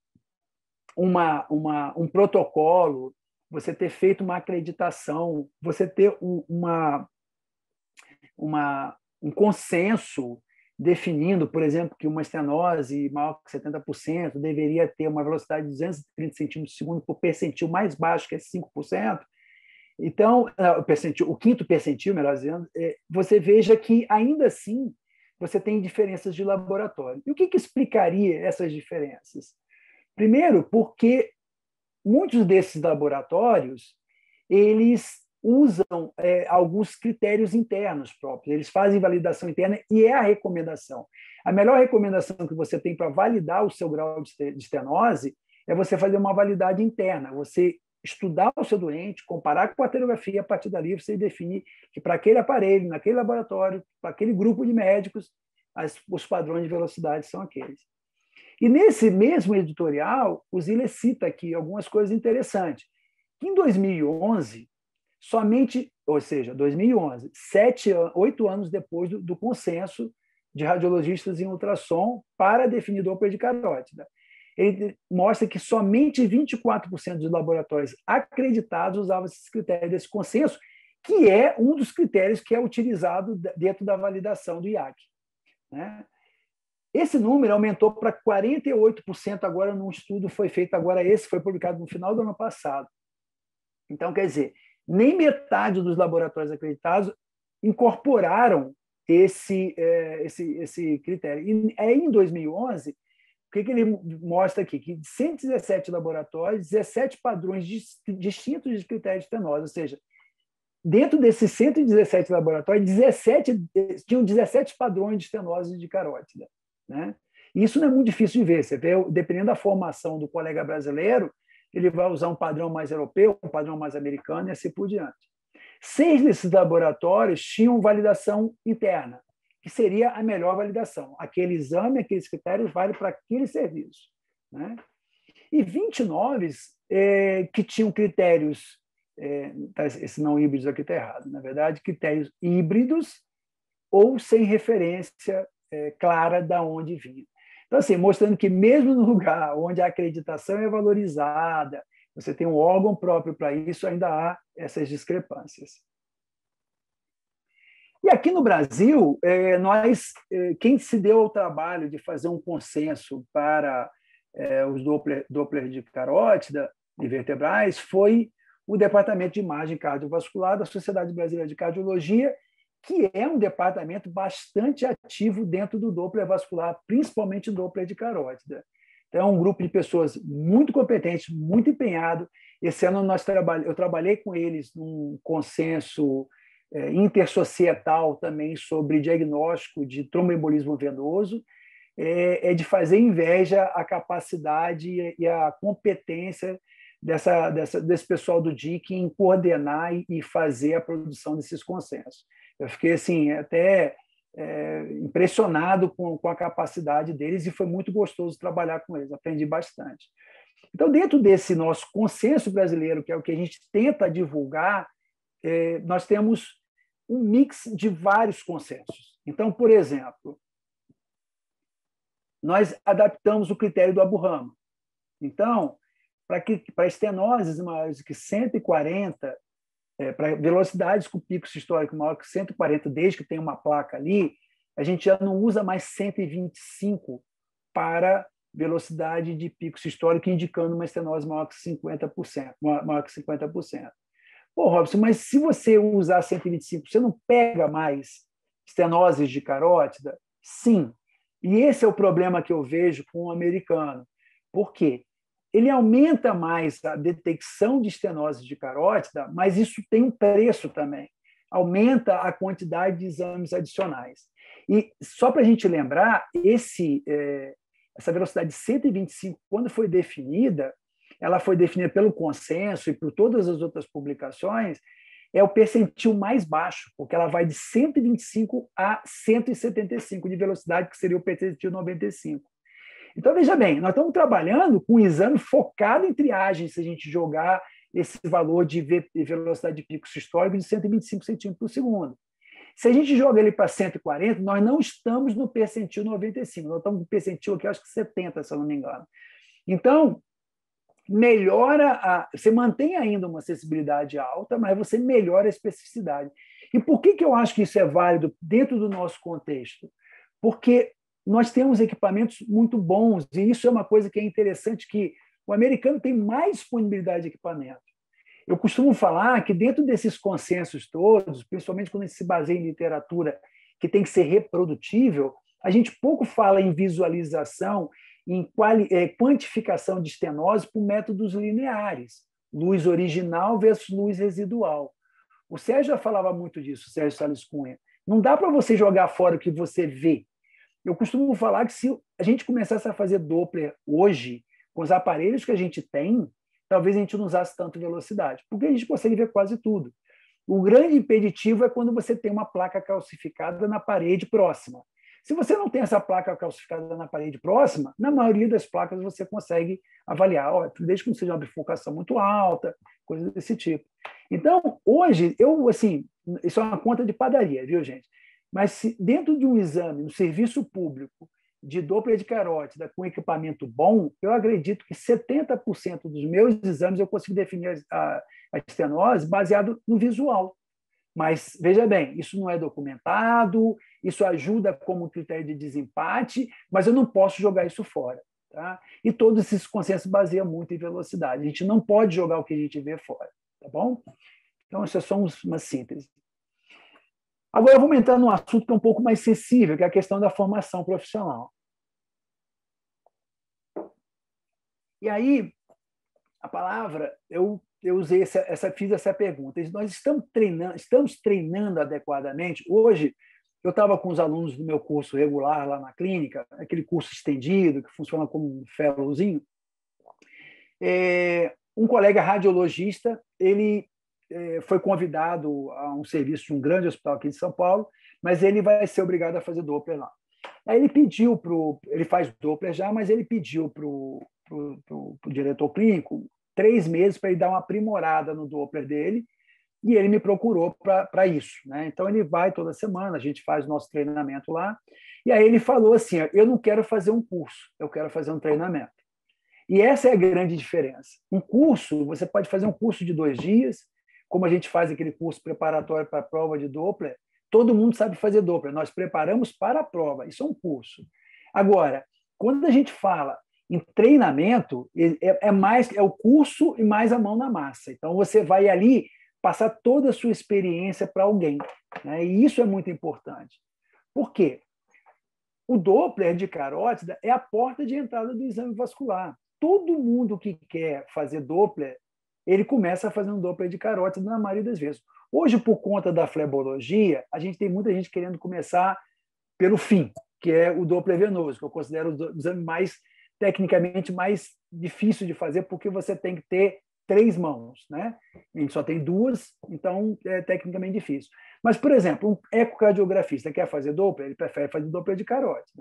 um protocolo, você ter feito uma acreditação, você ter um consenso definindo, por exemplo, que uma estenose maior que 70% deveria ter uma velocidade de 230 centímetros por segundo por percentil mais baixo, que é 5%. Então, o quinto percentil, melhor dizendo, você veja que, ainda assim, você tem diferenças de laboratório. E o que explicaria essas diferenças? Primeiro, porque muitos desses laboratórios eles usam alguns critérios internos próprios, eles fazem validação interna e é a recomendação. A melhor recomendação que você tem para validar o seu grau de estenose é você fazer uma validade interna, você estudar o seu doente, comparar com a arteriografia, a partir dali você definir que para aquele aparelho, naquele laboratório, para aquele grupo de médicos, os padrões de velocidade são aqueles. E nesse mesmo editorial, o Ziller cita aqui algumas coisas interessantes. Em 2011, somente, ou seja, 2011, 8 anos depois do consenso de radiologistas em ultrassom para definir Doppler de carótida, ele mostra que somente 24% dos laboratórios acreditados usavam esses critérios desse consenso, que é um dos critérios que é utilizado dentro da validação do IAC, né? Esse número aumentou para 48% agora num estudo foi feito agora, esse foi publicado no final do ano passado. Então, quer dizer, nem metade dos laboratórios acreditados incorporaram esse critério. E aí, em 2011, o que ele mostra aqui? Que de 117 laboratórios, 17 padrões distintos de critérios de estenose, ou seja, dentro desses 117 laboratórios, tinham 17 padrões de estenose de carótida, né? Isso não é muito difícil de ver. Você vê, dependendo da formação do colega brasileiro, ele vai usar um padrão mais europeu, um padrão mais americano e assim por diante. 6 desses laboratórios tinham validação interna, que seria a melhor validação. Aquele exame, aqueles critérios valem para aquele serviço, né? E 29 que tinham critérios, esse não híbridos aqui está errado, na verdade, critérios híbridos ou sem referência clara de onde vinha. Então, assim, mostrando que mesmo no lugar onde a acreditação é valorizada, você tem um órgão próprio para isso, ainda há essas discrepâncias. E aqui no Brasil, quem se deu ao trabalho de fazer um consenso para os Doppler de carótida e vertebrais foi o Departamento de Imagem Cardiovascular da Sociedade Brasileira de Cardiologia, que é um departamento bastante ativo dentro do Doppler vascular, principalmente Doppler de carótida. Então, é um grupo de pessoas muito competentes, muito empenhado. Esse ano eu trabalhei com eles num consenso intersocietal também sobre diagnóstico de tromboembolismo venoso, de fazer inveja à capacidade e à competência desse pessoal do DIC em coordenar e fazer a produção desses consensos. Eu fiquei assim, até impressionado com a capacidade deles e foi muito gostoso trabalhar com eles, aprendi bastante. Então, dentro desse nosso consenso brasileiro, que é o que a gente tenta divulgar, nós temos um mix de vários consensos. Então, por exemplo, nós adaptamos o critério do Abu-Rama. Então, para estenoses maiores que 140, para velocidades com pico sistólico maior que 140, desde que tem uma placa ali, a gente já não usa mais 125 para velocidade de pico sistólico, indicando uma estenose maior que 50%. Maior que 50%. Pô, Robson, mas se você usar 125, você não pega mais estenoses de carótida? Sim. E esse é o problema que eu vejo com o americano. Por quê? Ele aumenta mais a detecção de estenose de carótida, mas isso tem um preço também. Aumenta a quantidade de exames adicionais. E só para a gente lembrar, essa velocidade de 125, quando foi definida, ela foi definida pelo consenso e por todas as outras publicações, é o percentil mais baixo, porque ela vai de 125 a 175 de velocidade, que seria o percentil 95. Então, veja bem, nós estamos trabalhando com um exame focado em triagem, se a gente jogar esse valor de velocidade de pico sistólico de 125 centímetros por segundo. Se a gente joga ele para 140, nós não estamos no percentil 95, nós estamos no percentil aqui, acho que 70, se eu não me engano. Então, você mantém ainda uma acessibilidade alta, mas você melhora a especificidade. E por que eu acho que isso é válido dentro do nosso contexto? Porque nós temos equipamentos muito bons, e isso é uma coisa que é interessante, que o americano tem mais disponibilidade de equipamento. Eu costumo falar que dentro desses consensos todos, principalmente quando a gente se baseia em literatura que tem que ser reprodutível, a gente pouco fala em visualização, em quantificação de estenose por métodos lineares, luz original versus luz residual. O Sérgio já falava muito disso, o Sérgio Salles Cunha. Não dá para você jogar fora o que você vê. Eu costumo falar que se a gente começasse a fazer Doppler hoje, com os aparelhos que a gente tem, talvez a gente não usasse tanto velocidade, porque a gente consegue ver quase tudo. O grande impeditivo é quando você tem uma placa calcificada na parede próxima. Se você não tem essa placa calcificada na parede próxima, na maioria das placas você consegue avaliar, desde que não seja uma bifocação muito alta, coisas desse tipo. Então, hoje, isso é uma conta de padaria, viu, gente? Mas se dentro de um exame, no serviço público, de Doppler de carótida com equipamento bom, eu acredito que 70% dos meus exames eu consigo definir a estenose baseado no visual. Mas, veja bem, isso não é documentado, isso ajuda como critério de desempate, mas eu não posso jogar isso fora. Tá? E todos esses consensos baseiam muito em velocidade. A gente não pode jogar o que a gente vê fora. Tá bom? Então, isso é só uma síntese. Agora, vamos entrar num assunto que é um pouco mais sensível, que é a questão da formação profissional. E aí, a palavra, eu fiz essa pergunta. Nós estamos treinando adequadamente? Hoje, eu estava com os alunos do meu curso regular lá na clínica, aquele curso estendido, que funciona como um fellowzinho. Um colega radiologista, ele foi convidado a um serviço de um grande hospital aqui de São Paulo, mas ele vai ser obrigado a fazer Doppler lá. Aí ele faz Doppler já, mas ele pediu para o diretor clínico 3 meses para ele dar uma aprimorada no Doppler dele, e ele me procurou para isso. Né? Então, ele vai toda semana, a gente faz o nosso treinamento lá, e aí ele falou assim, eu não quero fazer um curso, eu quero fazer um treinamento. E essa é a grande diferença. Um curso, você pode fazer um curso de 2 dias, como a gente faz aquele curso preparatório para a prova de Doppler, todo mundo sabe fazer Doppler, nós preparamos para a prova, isso é um curso. Agora, quando a gente fala em treinamento, é o curso e mais a mão na massa. Então, você vai ali passar toda a sua experiência para alguém. Né? E isso é muito importante. Por quê? O Doppler de carótida é a porta de entrada do exame vascular. Todo mundo que quer fazer Doppler, ele começa fazendo Doppler de carótida na maioria das vezes. Hoje, por conta da flebologia, a gente tem muita gente querendo começar pelo fim, que é o Doppler venoso, que eu considero o exame tecnicamente mais difícil de fazer, porque você tem que ter 3 mãos. Né? A gente só tem 2, então é tecnicamente difícil. Mas, por exemplo, um ecocardiografista quer fazer Doppler, ele prefere fazer Doppler de carótida.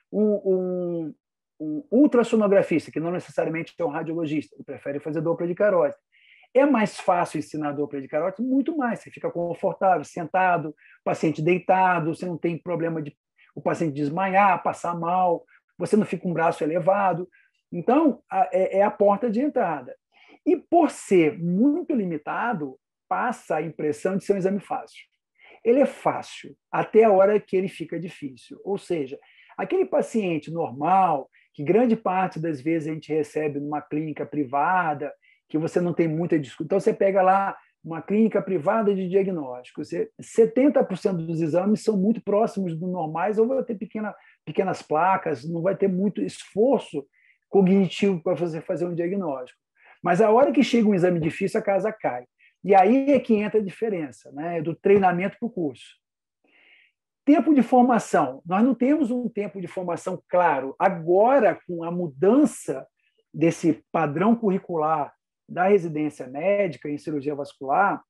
Um ultrassonografista, que não necessariamente é um radiologista, ele prefere fazer Doppler de carótida. É mais fácil ensinar Doppler de carótida? Muito mais. Você fica confortável, sentado, paciente deitado, você não tem problema de o paciente desmaiar, passar mal, você não fica com o braço elevado. Então, é a porta de entrada. E, por ser muito limitado, passa a impressão de ser um exame fácil. Ele é fácil até a hora que ele fica difícil. Ou seja, aquele paciente normal, que grande parte das vezes a gente recebe numa clínica privada, que você não tem muita discussão. Então, você pega lá uma clínica privada de diagnóstico, 70% dos exames são muito próximos do normais, ou vai ter pequenas placas, não vai ter muito esforço cognitivo para você fazer um diagnóstico. Mas a hora que chega um exame difícil, a casa cai. E aí é que entra a diferença, né, do treinamento para o curso. Tempo de formação. Nós não temos um tempo de formação claro. Agora, com a mudança desse padrão curricular da residência médica em cirurgia vascular,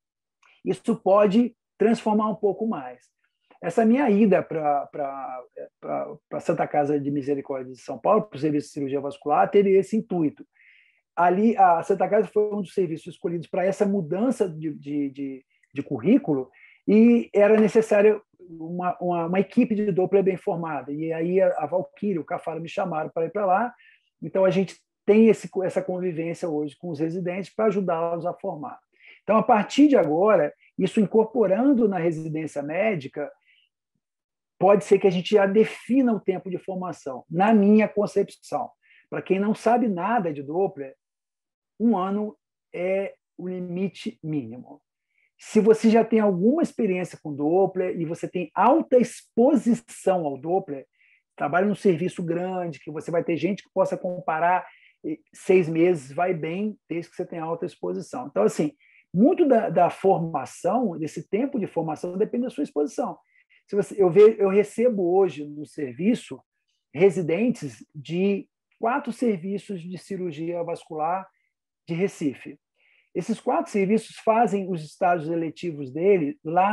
isso pode transformar um pouco mais. Essa minha ida para a Santa Casa de Misericórdia de São Paulo, para o serviço de cirurgia vascular, teve esse intuito. Ali, a Santa Casa foi um dos serviços escolhidos para essa mudança de currículo, e era necessária uma equipe de Doppler bem formada. E aí a Valquíria, o Cafaro me chamaram para ir para lá. Então, a gente tem essa convivência hoje com os residentes para ajudá-los a formar. Então, a partir de agora, isso incorporando na residência médica, pode ser que a gente já defina o tempo de formação, na minha concepção. Para quem não sabe nada de Doppler, 1 ano é o limite mínimo. Se você já tem alguma experiência com Doppler e você tem alta exposição ao Doppler, trabalha num serviço grande, que você vai ter gente que possa comparar, 6 meses vai bem, desde que você tenha alta exposição. Então, assim, muito da formação, desse tempo de formação, depende da sua exposição. Eu recebo hoje no serviço residentes de 4 serviços de cirurgia vascular de Recife. Esses 4 serviços fazem os estágios eletivos dele lá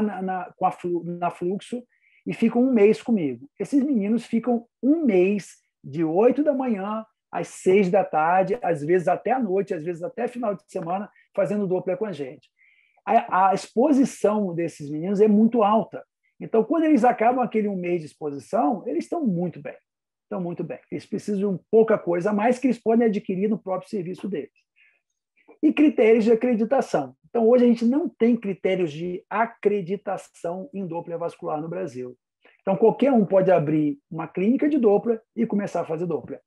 na Fluxo e ficam 1 mês comigo. Esses meninos ficam 1 mês, de 8 da manhã às 6 da tarde, às vezes até à noite, às vezes até final de semana, fazendo Doppler com a gente. A exposição desses meninos é muito alta. Então, quando eles acabam aquele 1 mês de exposição, eles estão muito bem. Estão muito bem. Eles precisam de pouca coisa a mais que eles podem adquirir no próprio serviço deles. E critérios de acreditação. Então, hoje a gente não tem critérios de acreditação em Doppler vascular no Brasil. Então, qualquer um pode abrir uma clínica de Doppler e começar a fazer Doppler.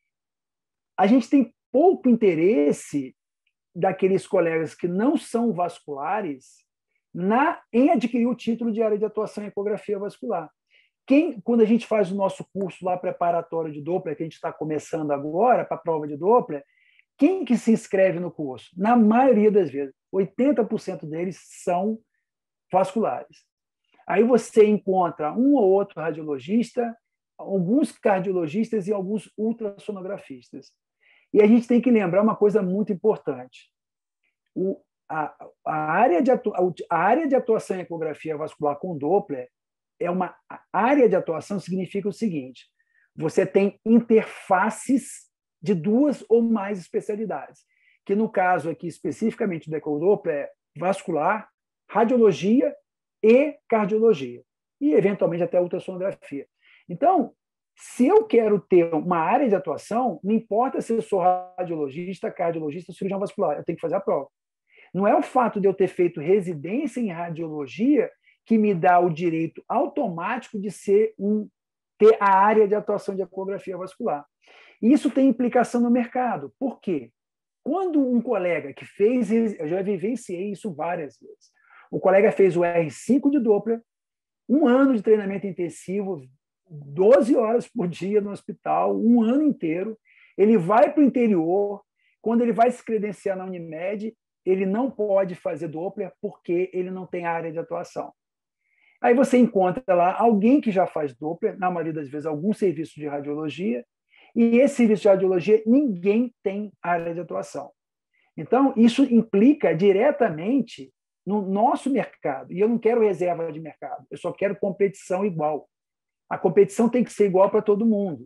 A gente tem pouco interesse daqueles colegas que não são vasculares em adquirir o título de área de atuação em ecografia vascular. Quando a gente faz o nosso curso lá preparatório de Doppler, que a gente está começando agora, para a prova de Doppler, quem que se inscreve no curso? Na maioria das vezes, 80% deles são vasculares. Aí você encontra um ou outro radiologista, alguns cardiologistas e alguns ultrassonografistas. E a gente tem que lembrar uma coisa muito importante. A área de atuação em ecografia vascular com Doppler é uma área de atuação, significa o seguinte: você tem interfaces de 2 ou mais especialidades, que no caso aqui especificamente do Ecodoppler é vascular, radiologia e cardiologia, e eventualmente até ultrassonografia. Então, se eu quero ter uma área de atuação, não importa se eu sou radiologista, cardiologista ou cirurgião vascular, eu tenho que fazer a prova. Não é o fato de eu ter feito residência em radiologia que me dá o direito automático de ter a área de atuação de ecografia vascular. Isso tem implicação no mercado. Por quê? Quando um colega que fez, eu já vivenciei isso várias vezes, o colega fez o R5 de Doppler, 1 ano de treinamento intensivo, 12 horas por dia no hospital, 1 ano inteiro, ele vai para o interior, quando ele vai se credenciar na Unimed, ele não pode fazer Doppler porque ele não tem área de atuação. Aí você encontra lá alguém que já faz Doppler, na maioria das vezes algum serviço de radiologia, e esse serviço de radiologia ninguém tem área de atuação. Então, isso implica diretamente no nosso mercado, e eu não quero reserva de mercado, eu só quero competição igual. A competição tem que ser igual para todo mundo.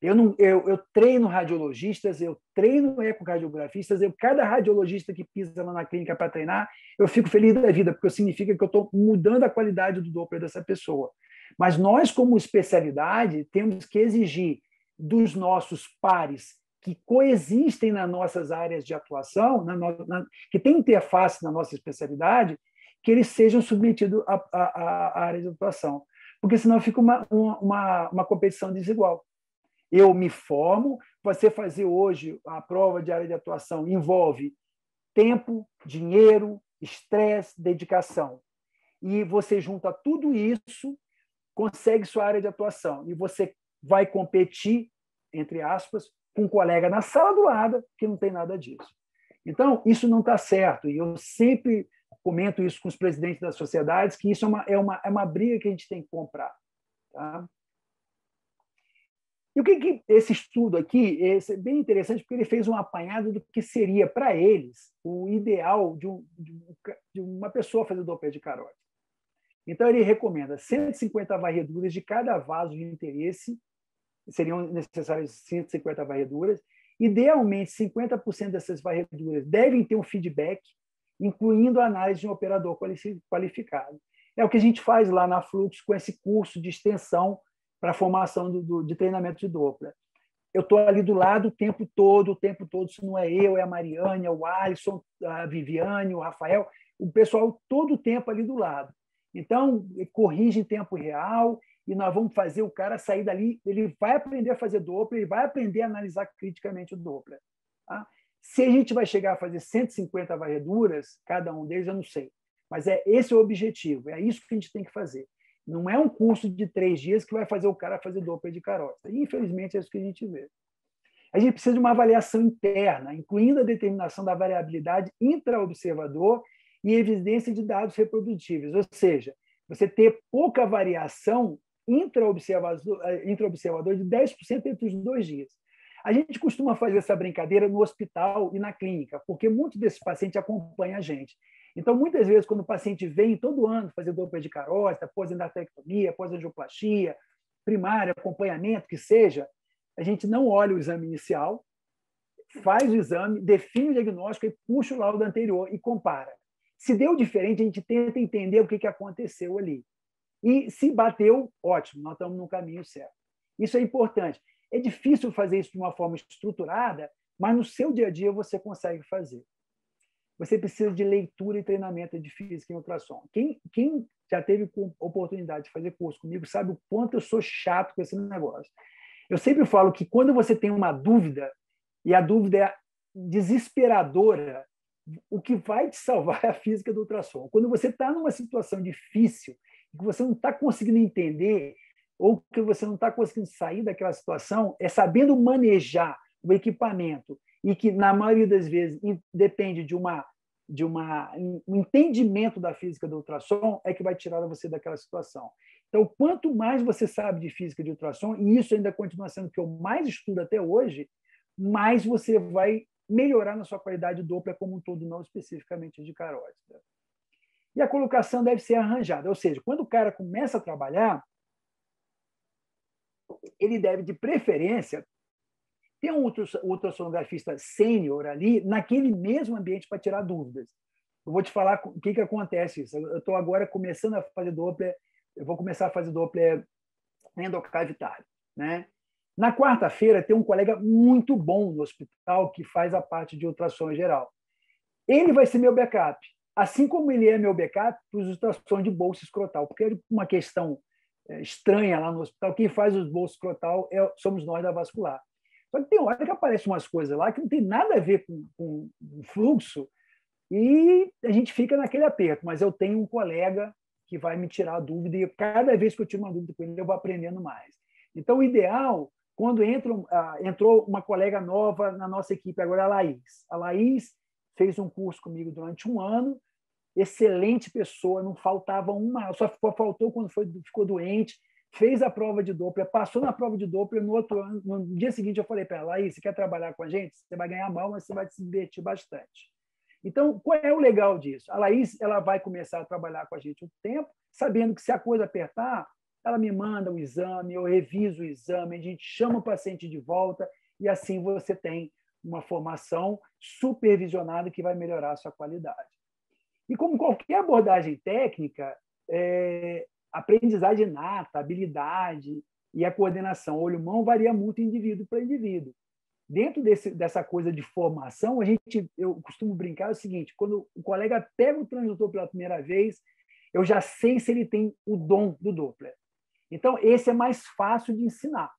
Eu treino radiologistas, eu treino ecocardiografistas, cada radiologista que pisa na clínica para treinar, eu fico feliz da vida, porque significa que eu estou mudando a qualidade do Doppler dessa pessoa. Mas nós, como especialidade, temos que exigir dos nossos pares que coexistem nas nossas áreas de atuação, que têm interface na nossa especialidade, que eles sejam submetidos à área de atuação. Porque senão fica uma competição desigual. Eu me formo, você fazer hoje a prova de área de atuação envolve tempo, dinheiro, estresse, dedicação. E você junta tudo isso, consegue sua área de atuação. E você vai competir, entre aspas, com um colega na sala do lado que não tem nada disso. Então, isso não está certo. E eu sempre comento isso com os presidentes das sociedades, que isso é uma briga que a gente tem que comprar. Tá? E o que esse estudo aqui é bem interessante, porque ele fez um apanhado do que seria, para eles, o ideal de uma pessoa fazer Doppler de carótida. Então, ele recomenda 150 varreduras de cada vaso de interesse, seriam necessárias 150 varreduras. Idealmente, 50% dessas varreduras devem ter um feedback, incluindo a análise de um operador qualificado. É o que a gente faz lá na Flux com esse curso de extensão para a formação de treinamento de Doppler. Eu estou ali do lado o tempo todo, se não é eu, é a Mariane, é o Alisson, a Viviane, o Rafael, o pessoal todo o tempo ali do lado. Então, corrige em tempo real e nós vamos fazer o cara sair dali, ele vai aprender a fazer Doppler, ele vai aprender a analisar criticamente o Doppler. Tá? Se a gente vai chegar a fazer 150 varreduras, cada um deles, eu não sei. Mas esse é o objetivo, é isso que a gente tem que fazer. Não é um curso de 3 dias que vai fazer o cara fazer Doppler de carótida. Infelizmente, é isso que a gente vê. A gente precisa de uma avaliação interna, incluindo a determinação da variabilidade intra-observador e evidência de dados reprodutíveis, ou seja, você ter pouca variação intra-observador de 10% entre os 2 dias. A gente costuma fazer essa brincadeira no hospital e na clínica, porque muitos desses pacientes acompanham a gente. Então, muitas vezes, quando o paciente vem todo ano fazer Doppler de carótida, pós-endarterectomia, pós-angioplastia, primária, acompanhamento, que seja, a gente não olha o exame inicial, faz o exame, define o diagnóstico e puxa o laudo anterior e compara. Se deu diferente, a gente tenta entender o que aconteceu ali. E se bateu, ótimo, nós estamos no caminho certo. Isso é importante. É difícil fazer isso de uma forma estruturada, mas no seu dia a dia você consegue fazer. Você precisa de leitura e treinamento de física em ultrassom. Quem já teve oportunidade de fazer curso comigo sabe o quanto eu sou chato com esse negócio. Eu sempre falo que quando você tem uma dúvida, e a dúvida é desesperadora, o que vai te salvar é a física do ultrassom. Quando você está numa situação difícil, que você não está conseguindo entender, ou que você não está conseguindo sair daquela situação, é sabendo manejar o equipamento, e que, na maioria das vezes, depende de um entendimento da física do ultrassom, é que vai tirar você daquela situação. Então, quanto mais você sabe de física de ultrassom, e isso ainda continua sendo o que eu mais estudo até hoje, mais você vai melhorar na sua qualidade de Doppler como um todo, não especificamente de carótida. E a colocação deve ser arranjada, ou seja, quando o cara começa a trabalhar, ele deve, de preferência, ter um ultrassonografista sênior ali, naquele mesmo ambiente para tirar dúvidas. Eu vou te falar o que acontece isso. Eu estou agora começando a fazer Doppler, eu vou começar a fazer Doppler endocavitário, né? Na quarta-feira, tem um colega muito bom no hospital que faz a parte de ultrassom geral. Ele vai ser meu backup, assim como ele é meu backup para os ultrassons de bolsa escrotal, porque é uma questão estranha lá no hospital. Quem faz os bolsos escrotal somos nós da vascular. Só que tem hora que aparecem umas coisas lá que não tem nada a ver com o fluxo e a gente fica naquele aperto. Mas eu tenho um colega que vai me tirar a dúvida e cada vez que eu tiro uma dúvida com ele, eu vou aprendendo mais. Então, o ideal, quando entrou uma colega nova na nossa equipe, agora a Laís. A Laís fez um curso comigo durante 1 ano, excelente pessoa, não faltava uma, só faltou quando ficou doente, fez a prova de Doppler, passou na prova de Doppler, no dia seguinte eu falei para ela, Laís, você quer trabalhar com a gente? Você vai ganhar mal, mas você vai se divertir bastante. Então, qual é o legal disso? A Laís ela vai começar a trabalhar com a gente um tempo, sabendo que se a coisa apertar, ela me manda o exame, eu reviso o exame, a gente chama o paciente de volta e assim você tem uma formação supervisionada que vai melhorar a sua qualidade. E como qualquer abordagem técnica, aprendizagem inata, habilidade e a coordenação olho-mão varia muito indivíduo para indivíduo. Dentro dessa coisa de formação, eu costumo brincar o seguinte, quando o colega pega o transdutor pela primeira vez, eu já sei se ele tem o dom do Doppler. Então, esse é mais fácil de ensinar.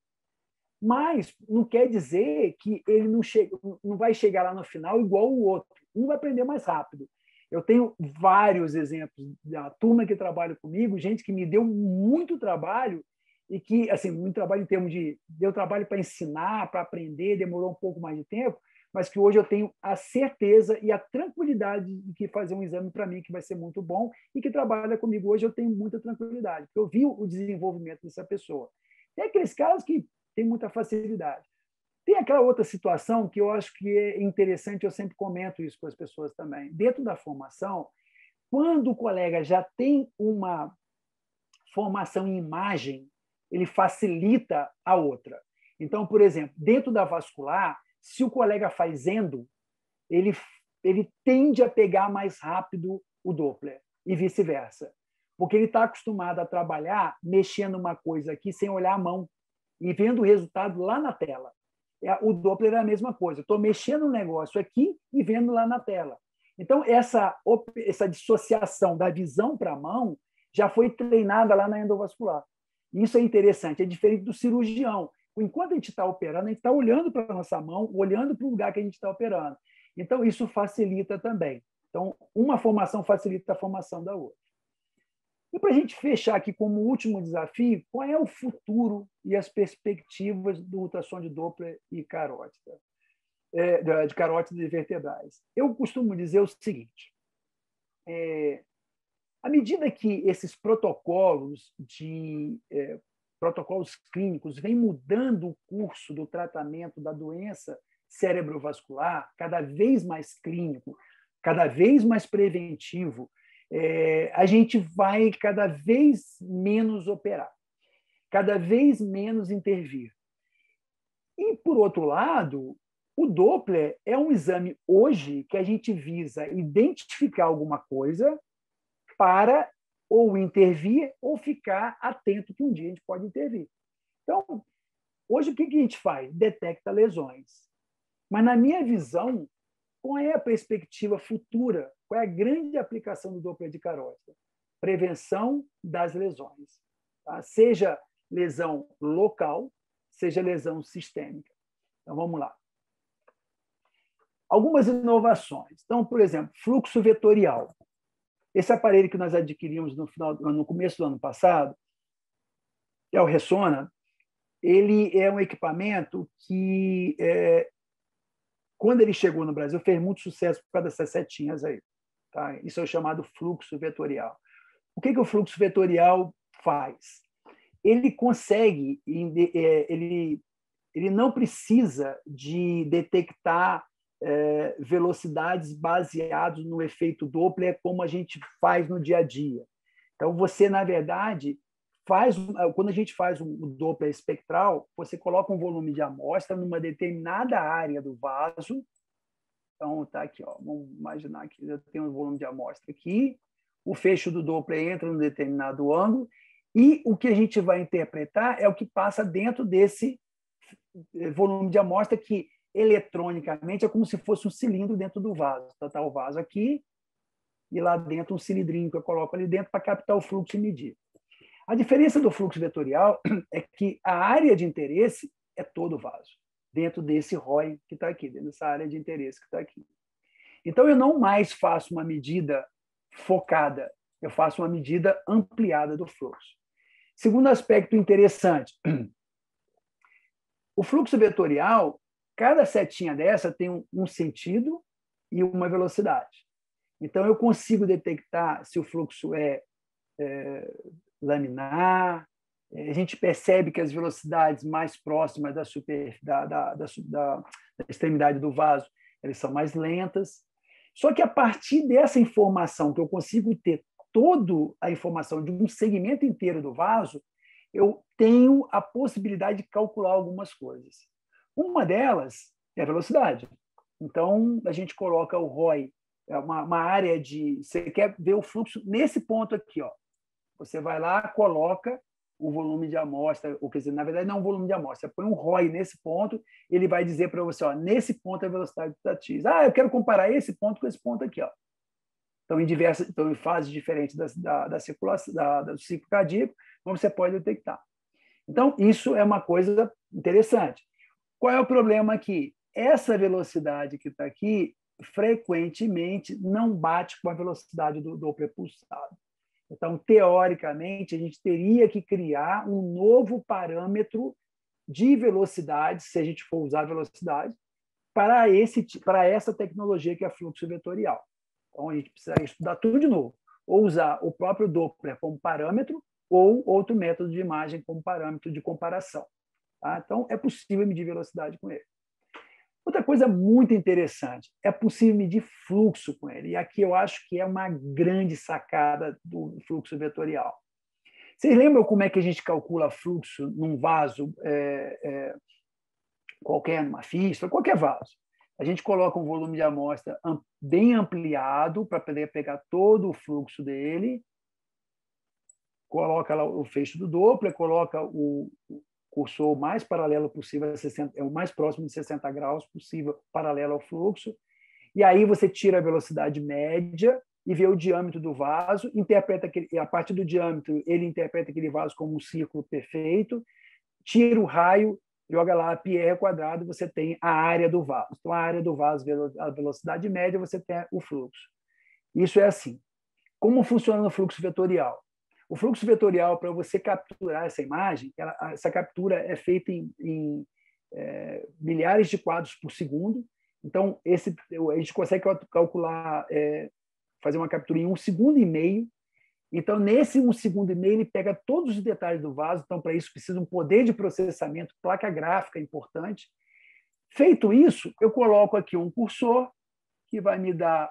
Mas não quer dizer que ele não vai chegar lá no final igual o outro. Um vai aprender mais rápido. Eu tenho vários exemplos da turma que trabalha comigo, gente que me deu muito trabalho e que, assim, muito trabalho em termos de deu trabalho para ensinar, para aprender, demorou um pouco mais de tempo, mas que hoje eu tenho a certeza e a tranquilidade de que fazer um exame para mim que vai ser muito bom e que trabalha comigo hoje eu tenho muita tranquilidade, porque eu vi o desenvolvimento dessa pessoa. Tem aqueles casos que têm muita facilidade. Tem aquela outra situação que eu acho que é interessante, eu sempre comento isso com as pessoas também. Dentro da formação, quando o colega já tem uma formação em imagem, ele facilita a outra. Então, por exemplo, dentro da vascular, se o colega faz endo, ele tende a pegar mais rápido o Doppler e vice-versa, porque ele está acostumado a trabalhar mexendo uma coisa aqui sem olhar a mão e vendo o resultado lá na tela. O Doppler é a mesma coisa. Estou mexendo um negócio aqui e vendo lá na tela. Então, essa dissociação da visão para a mão já foi treinada lá na endovascular. Isso é interessante, é diferente do cirurgião. Enquanto a gente está operando, a gente está olhando para a nossa mão, olhando para o lugar que a gente está operando. Então, isso facilita também. Então, uma formação facilita a formação da outra. E para a gente fechar aqui como último desafio, qual é o futuro e as perspectivas do ultrassom de Doppler e carótida, de carótida e vertebrais? Eu costumo dizer o seguinte, à medida que esses protocolos clínicos vêm mudando o curso do tratamento da doença cerebrovascular, cada vez mais clínico, cada vez mais preventivo, a gente vai cada vez menos operar, cada vez menos intervir. E, por outro lado, o Doppler é um exame hoje que a gente visa identificar alguma coisa para ou intervir ou ficar atento que um dia a gente pode intervir. Então, hoje o que a gente faz? Detecta lesões. Mas, na minha visão, qual é a perspectiva futura? Qual é a grande aplicação do Doppler de carótida? Prevenção das lesões. Tá? Seja lesão local, seja lesão sistêmica. Então, vamos lá. Algumas inovações. Então, por exemplo, fluxo vetorial. Esse aparelho que nós adquirimos no começo do ano passado, é o Ressona, ele é um equipamento que, quando ele chegou no Brasil, fez muito sucesso por causa dessas setinhas aí. Tá? Isso é o chamado fluxo vetorial. O que o fluxo vetorial faz? Ele consegue, ele não precisa de detectar velocidades baseadas no efeito Doppler como a gente faz no dia a dia. Então, você, na verdade, quando a gente faz um Doppler espectral, você coloca um volume de amostra numa determinada área do vaso. Então, está aqui, ó, vamos imaginar que eu tenho um volume de amostra aqui, o fecho do Doppler entra num determinado ângulo, e o que a gente vai interpretar é o que passa dentro desse volume de amostra, que eletronicamente é como se fosse um cilindro dentro do vaso. Então, está o vaso aqui, e lá dentro um cilindrinho que eu coloco ali dentro para captar o fluxo e medir. A diferença do fluxo vetorial é que a área de interesse é todo o vaso, dentro desse ROI que está aqui, dentro dessa área de interesse que está aqui. Então, eu não mais faço uma medida focada, eu faço uma medida ampliada do fluxo. Segundo aspecto interessante, o fluxo vetorial, cada setinha dessa tem um sentido e uma velocidade. Então, eu consigo detectar se o fluxo é laminar. A gente percebe que as velocidades mais próximas da extremidade do vaso, elas são mais lentas. Só que, a partir dessa informação, que eu consigo ter toda a informação de um segmento inteiro do vaso, eu tenho a possibilidade de calcular algumas coisas. Uma delas é a velocidade. Então, a gente coloca o ROI, uma área de... Você quer ver o fluxo nesse ponto aqui, ó. Você vai lá, coloca o volume de amostra, ou quer dizer, na verdade, não é um volume de amostra, você põe um ROI nesse ponto, ele vai dizer para você, ó, nesse ponto a velocidade está X. Eu quero comparar esse ponto com esse ponto aqui, ó. Então, em fases diferentes da circulação, do ciclo cardíaco, você pode detectar. Então, isso é uma coisa interessante. Qual é o problema aqui? Essa velocidade que está aqui, frequentemente, não bate com a velocidade do Doppler pulsado. Então, teoricamente, a gente teria que criar um novo parâmetro de velocidade, se a gente for usar velocidade, para essa tecnologia que é fluxo vetorial. Então, a gente precisa estudar tudo de novo. Ou usar o próprio Doppler como parâmetro, ou outro método de imagem como parâmetro de comparação. Tá? Então, é possível medir velocidade com ele. Outra coisa muito interessante, é possível medir fluxo com ele. E aqui eu acho que é uma grande sacada do fluxo vetorial. Vocês lembram como é que a gente calcula fluxo num vaso qualquer, numa fístula, qualquer vaso? A gente coloca um volume de amostra bem ampliado para poder pegar todo o fluxo dele, coloca lá o feixe do Doppler, coloca o cursor o mais paralelo possível, o mais próximo de 60 graus possível, paralelo ao fluxo, e aí você tira a velocidade média e vê o diâmetro do vaso, a partir do diâmetro, ele interpreta aquele vaso como um círculo perfeito, tira o raio, joga lá πr², você tem a área do vaso. Então, a área do vaso, a velocidade média, você tem o fluxo. Isso é assim. Como funciona o fluxo vetorial? O fluxo vetorial, para você capturar essa imagem, essa captura é feita em milhares de quadros por segundo. Então, a gente consegue calcular, fazer uma captura em 1,5 segundos. Então, nesse 1,5 segundos, ele pega todos os detalhes do vaso. Então, para isso, precisa um poder de processamento, placa gráfica importante. Feito isso, eu coloco aqui um cursor que vai me dar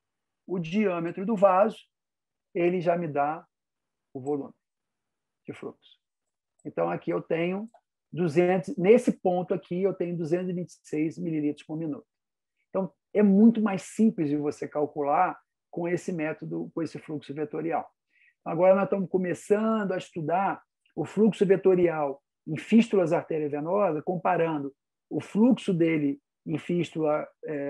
o diâmetro do vaso, ele já me dá o volume de fluxo. Então, aqui eu tenho 200, nesse ponto aqui, eu tenho 226 mililitros por minuto. Então, é muito mais simples de você calcular com esse método, com esse fluxo vetorial. Agora, nós estamos começando a estudar o fluxo vetorial em fístulas arteriovenosas, comparando o fluxo dele em fístula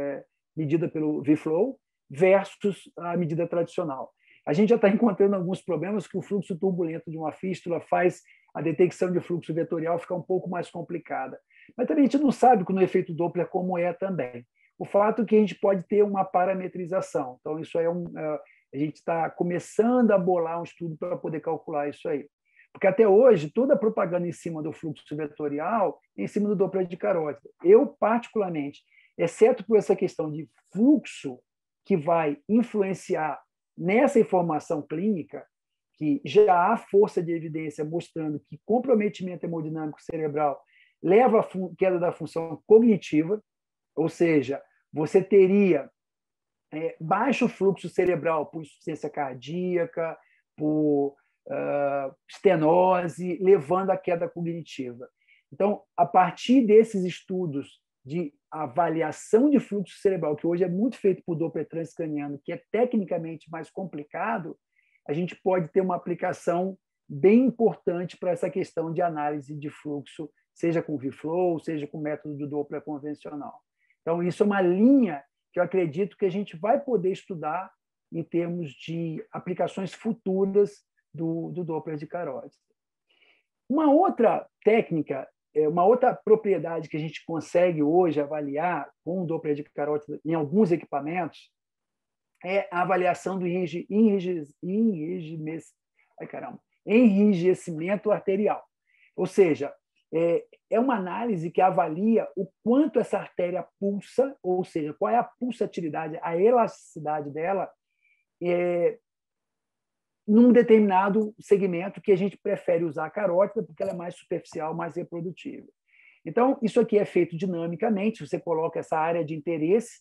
medida pelo VFlow versus a medida tradicional. A gente já está encontrando alguns problemas que o fluxo turbulento de uma fístula faz a detecção de fluxo vetorial ficar um pouco mais complicada. Mas também a gente não sabe no efeito Doppler como é também. O fato é que a gente pode ter uma parametrização. Então, isso é a gente está começando a bolar um estudo para poder calcular isso aí. Porque até hoje, toda a propaganda em cima do fluxo vetorial é em cima do Doppler de carótida. Eu, particularmente, exceto por essa questão de fluxo que vai influenciar nessa informação clínica, que já há força de evidência mostrando que comprometimento hemodinâmico cerebral leva à queda da função cognitiva, ou seja, você teria baixo fluxo cerebral por insuficiência cardíaca, por estenose, levando à queda cognitiva. Então, a partir desses estudos de avaliação de fluxo cerebral, que hoje é muito feito por Doppler transcraniano, que é tecnicamente mais complicado, a gente pode ter uma aplicação bem importante para essa questão de análise de fluxo, seja com VFlow, seja com o método do Doppler convencional. Então, isso é uma linha que eu acredito que a gente vai poder estudar em termos de aplicações futuras do Doppler de carótida. Uma outra técnica, uma outra propriedade que a gente consegue hoje avaliar com o Doppler de carótida em alguns equipamentos é a avaliação do enrijecimento arterial. Ou seja, é uma análise que avalia o quanto essa artéria pulsa, ou seja, qual é a pulsatilidade, a elasticidade dela num determinado segmento que a gente prefere usar a carótida porque ela é mais superficial, mais reprodutível. Então, isso aqui é feito dinamicamente, você coloca essa área de interesse,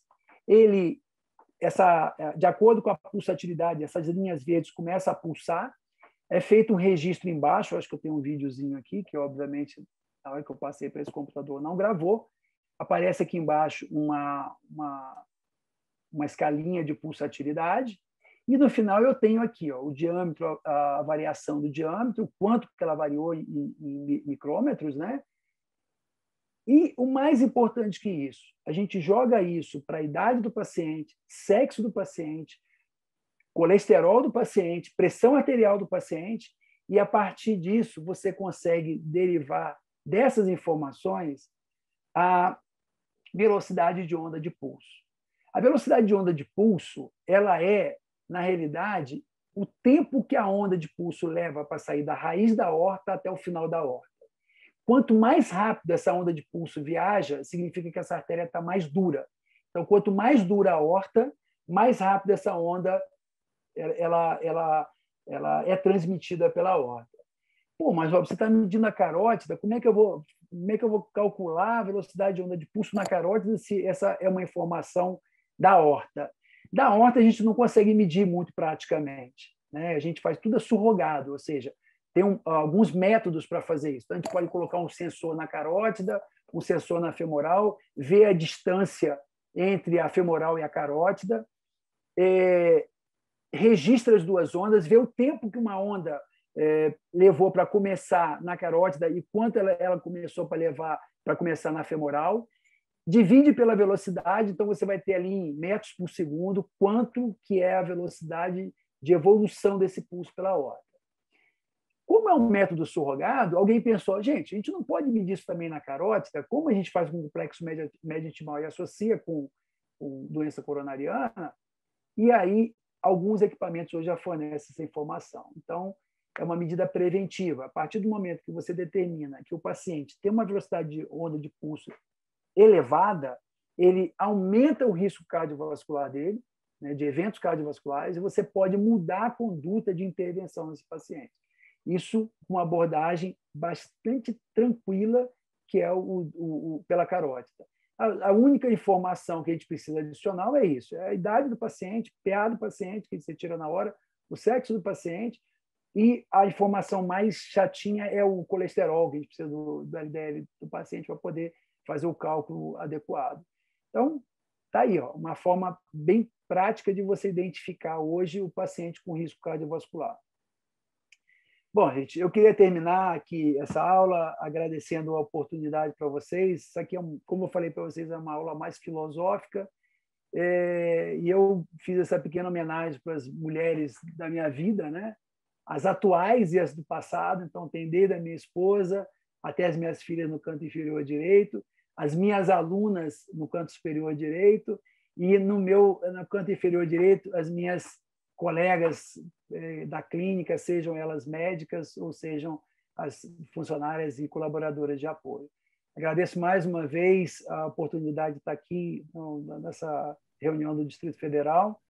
de acordo com a pulsatilidade, essas linhas verdes começam a pulsar, é feito um registro embaixo, acho que eu tenho um videozinho aqui, que obviamente, na hora que eu passei para esse computador, não gravou, aparece aqui embaixo uma escalinha de pulsatilidade, e no final eu tenho aqui o diâmetro, a variação do diâmetro, o quanto que ela variou em micrômetros, né? E o mais importante que isso, a gente joga isso para a idade do paciente, sexo do paciente, colesterol do paciente, pressão arterial do paciente, e a partir disso você consegue derivar dessas informações a velocidade de onda de pulso. A velocidade de onda de pulso, ela é, na realidade, o tempo que a onda de pulso leva para sair da raiz da aorta até o final da aorta. quanto mais rápido essa onda de pulso viaja, significa que essa artéria está mais dura. Então, quanto mais dura a aorta, mais rápido essa onda ela é transmitida pela aorta. Pô, mas você está medindo a carótida, como é que eu vou calcular a velocidade de onda de pulso na carótida se essa é uma informação da aorta? Da aorta a gente não consegue medir muito praticamente, né? A gente faz tudo surrogado, ou seja, tem alguns métodos para fazer isso. Então, a gente pode colocar um sensor na carótida, um sensor na femoral, ver a distância entre a femoral e a carótida, registra as duas ondas, vê o tempo que uma onda levou para começar na carótida e quanto ela começou para levar para começar na femoral, divide pela velocidade, então você vai ter ali em metros por segundo quanto que é a velocidade de evolução desse pulso pela aorta. Como é um método surrogado, alguém pensou, gente, a gente não pode medir isso também na carótida, como a gente faz com o complexo médio-intimal e associa com doença coronariana, e aí alguns equipamentos hoje já fornecem essa informação. Então, é uma medida preventiva. A partir do momento que você determina que o paciente tem uma velocidade de onda de pulso elevada, ele aumenta o risco cardiovascular dele, né, de eventos cardiovasculares, e você pode mudar a conduta de intervenção nesse paciente. Isso com uma abordagem bastante tranquila, que é pela carótida. A única informação que a gente precisa adicional é isso: é a idade do paciente, PA do paciente, que você tira na hora, o sexo do paciente, e a informação mais chatinha é o colesterol, que a gente precisa do LDL do paciente para poder fazer o cálculo adequado. Então, está aí, uma forma bem prática de você identificar hoje o paciente com risco cardiovascular. Bom, gente, eu queria terminar aqui essa aula agradecendo a oportunidade para vocês. Isso aqui, como eu falei para vocês, é uma aula mais filosófica, e eu fiz essa pequena homenagem para as mulheres da minha vida, né? As atuais e as do passado. Então, tem desde a minha esposa até as minhas filhas no canto inferior direito, as minhas alunas no canto superior direito, e no canto inferior direito, as minhas colegas da clínica, sejam elas médicas ou sejam as funcionárias e colaboradoras de apoio. Agradeço mais uma vez a oportunidade de estar aqui nessa reunião do Distrito Federal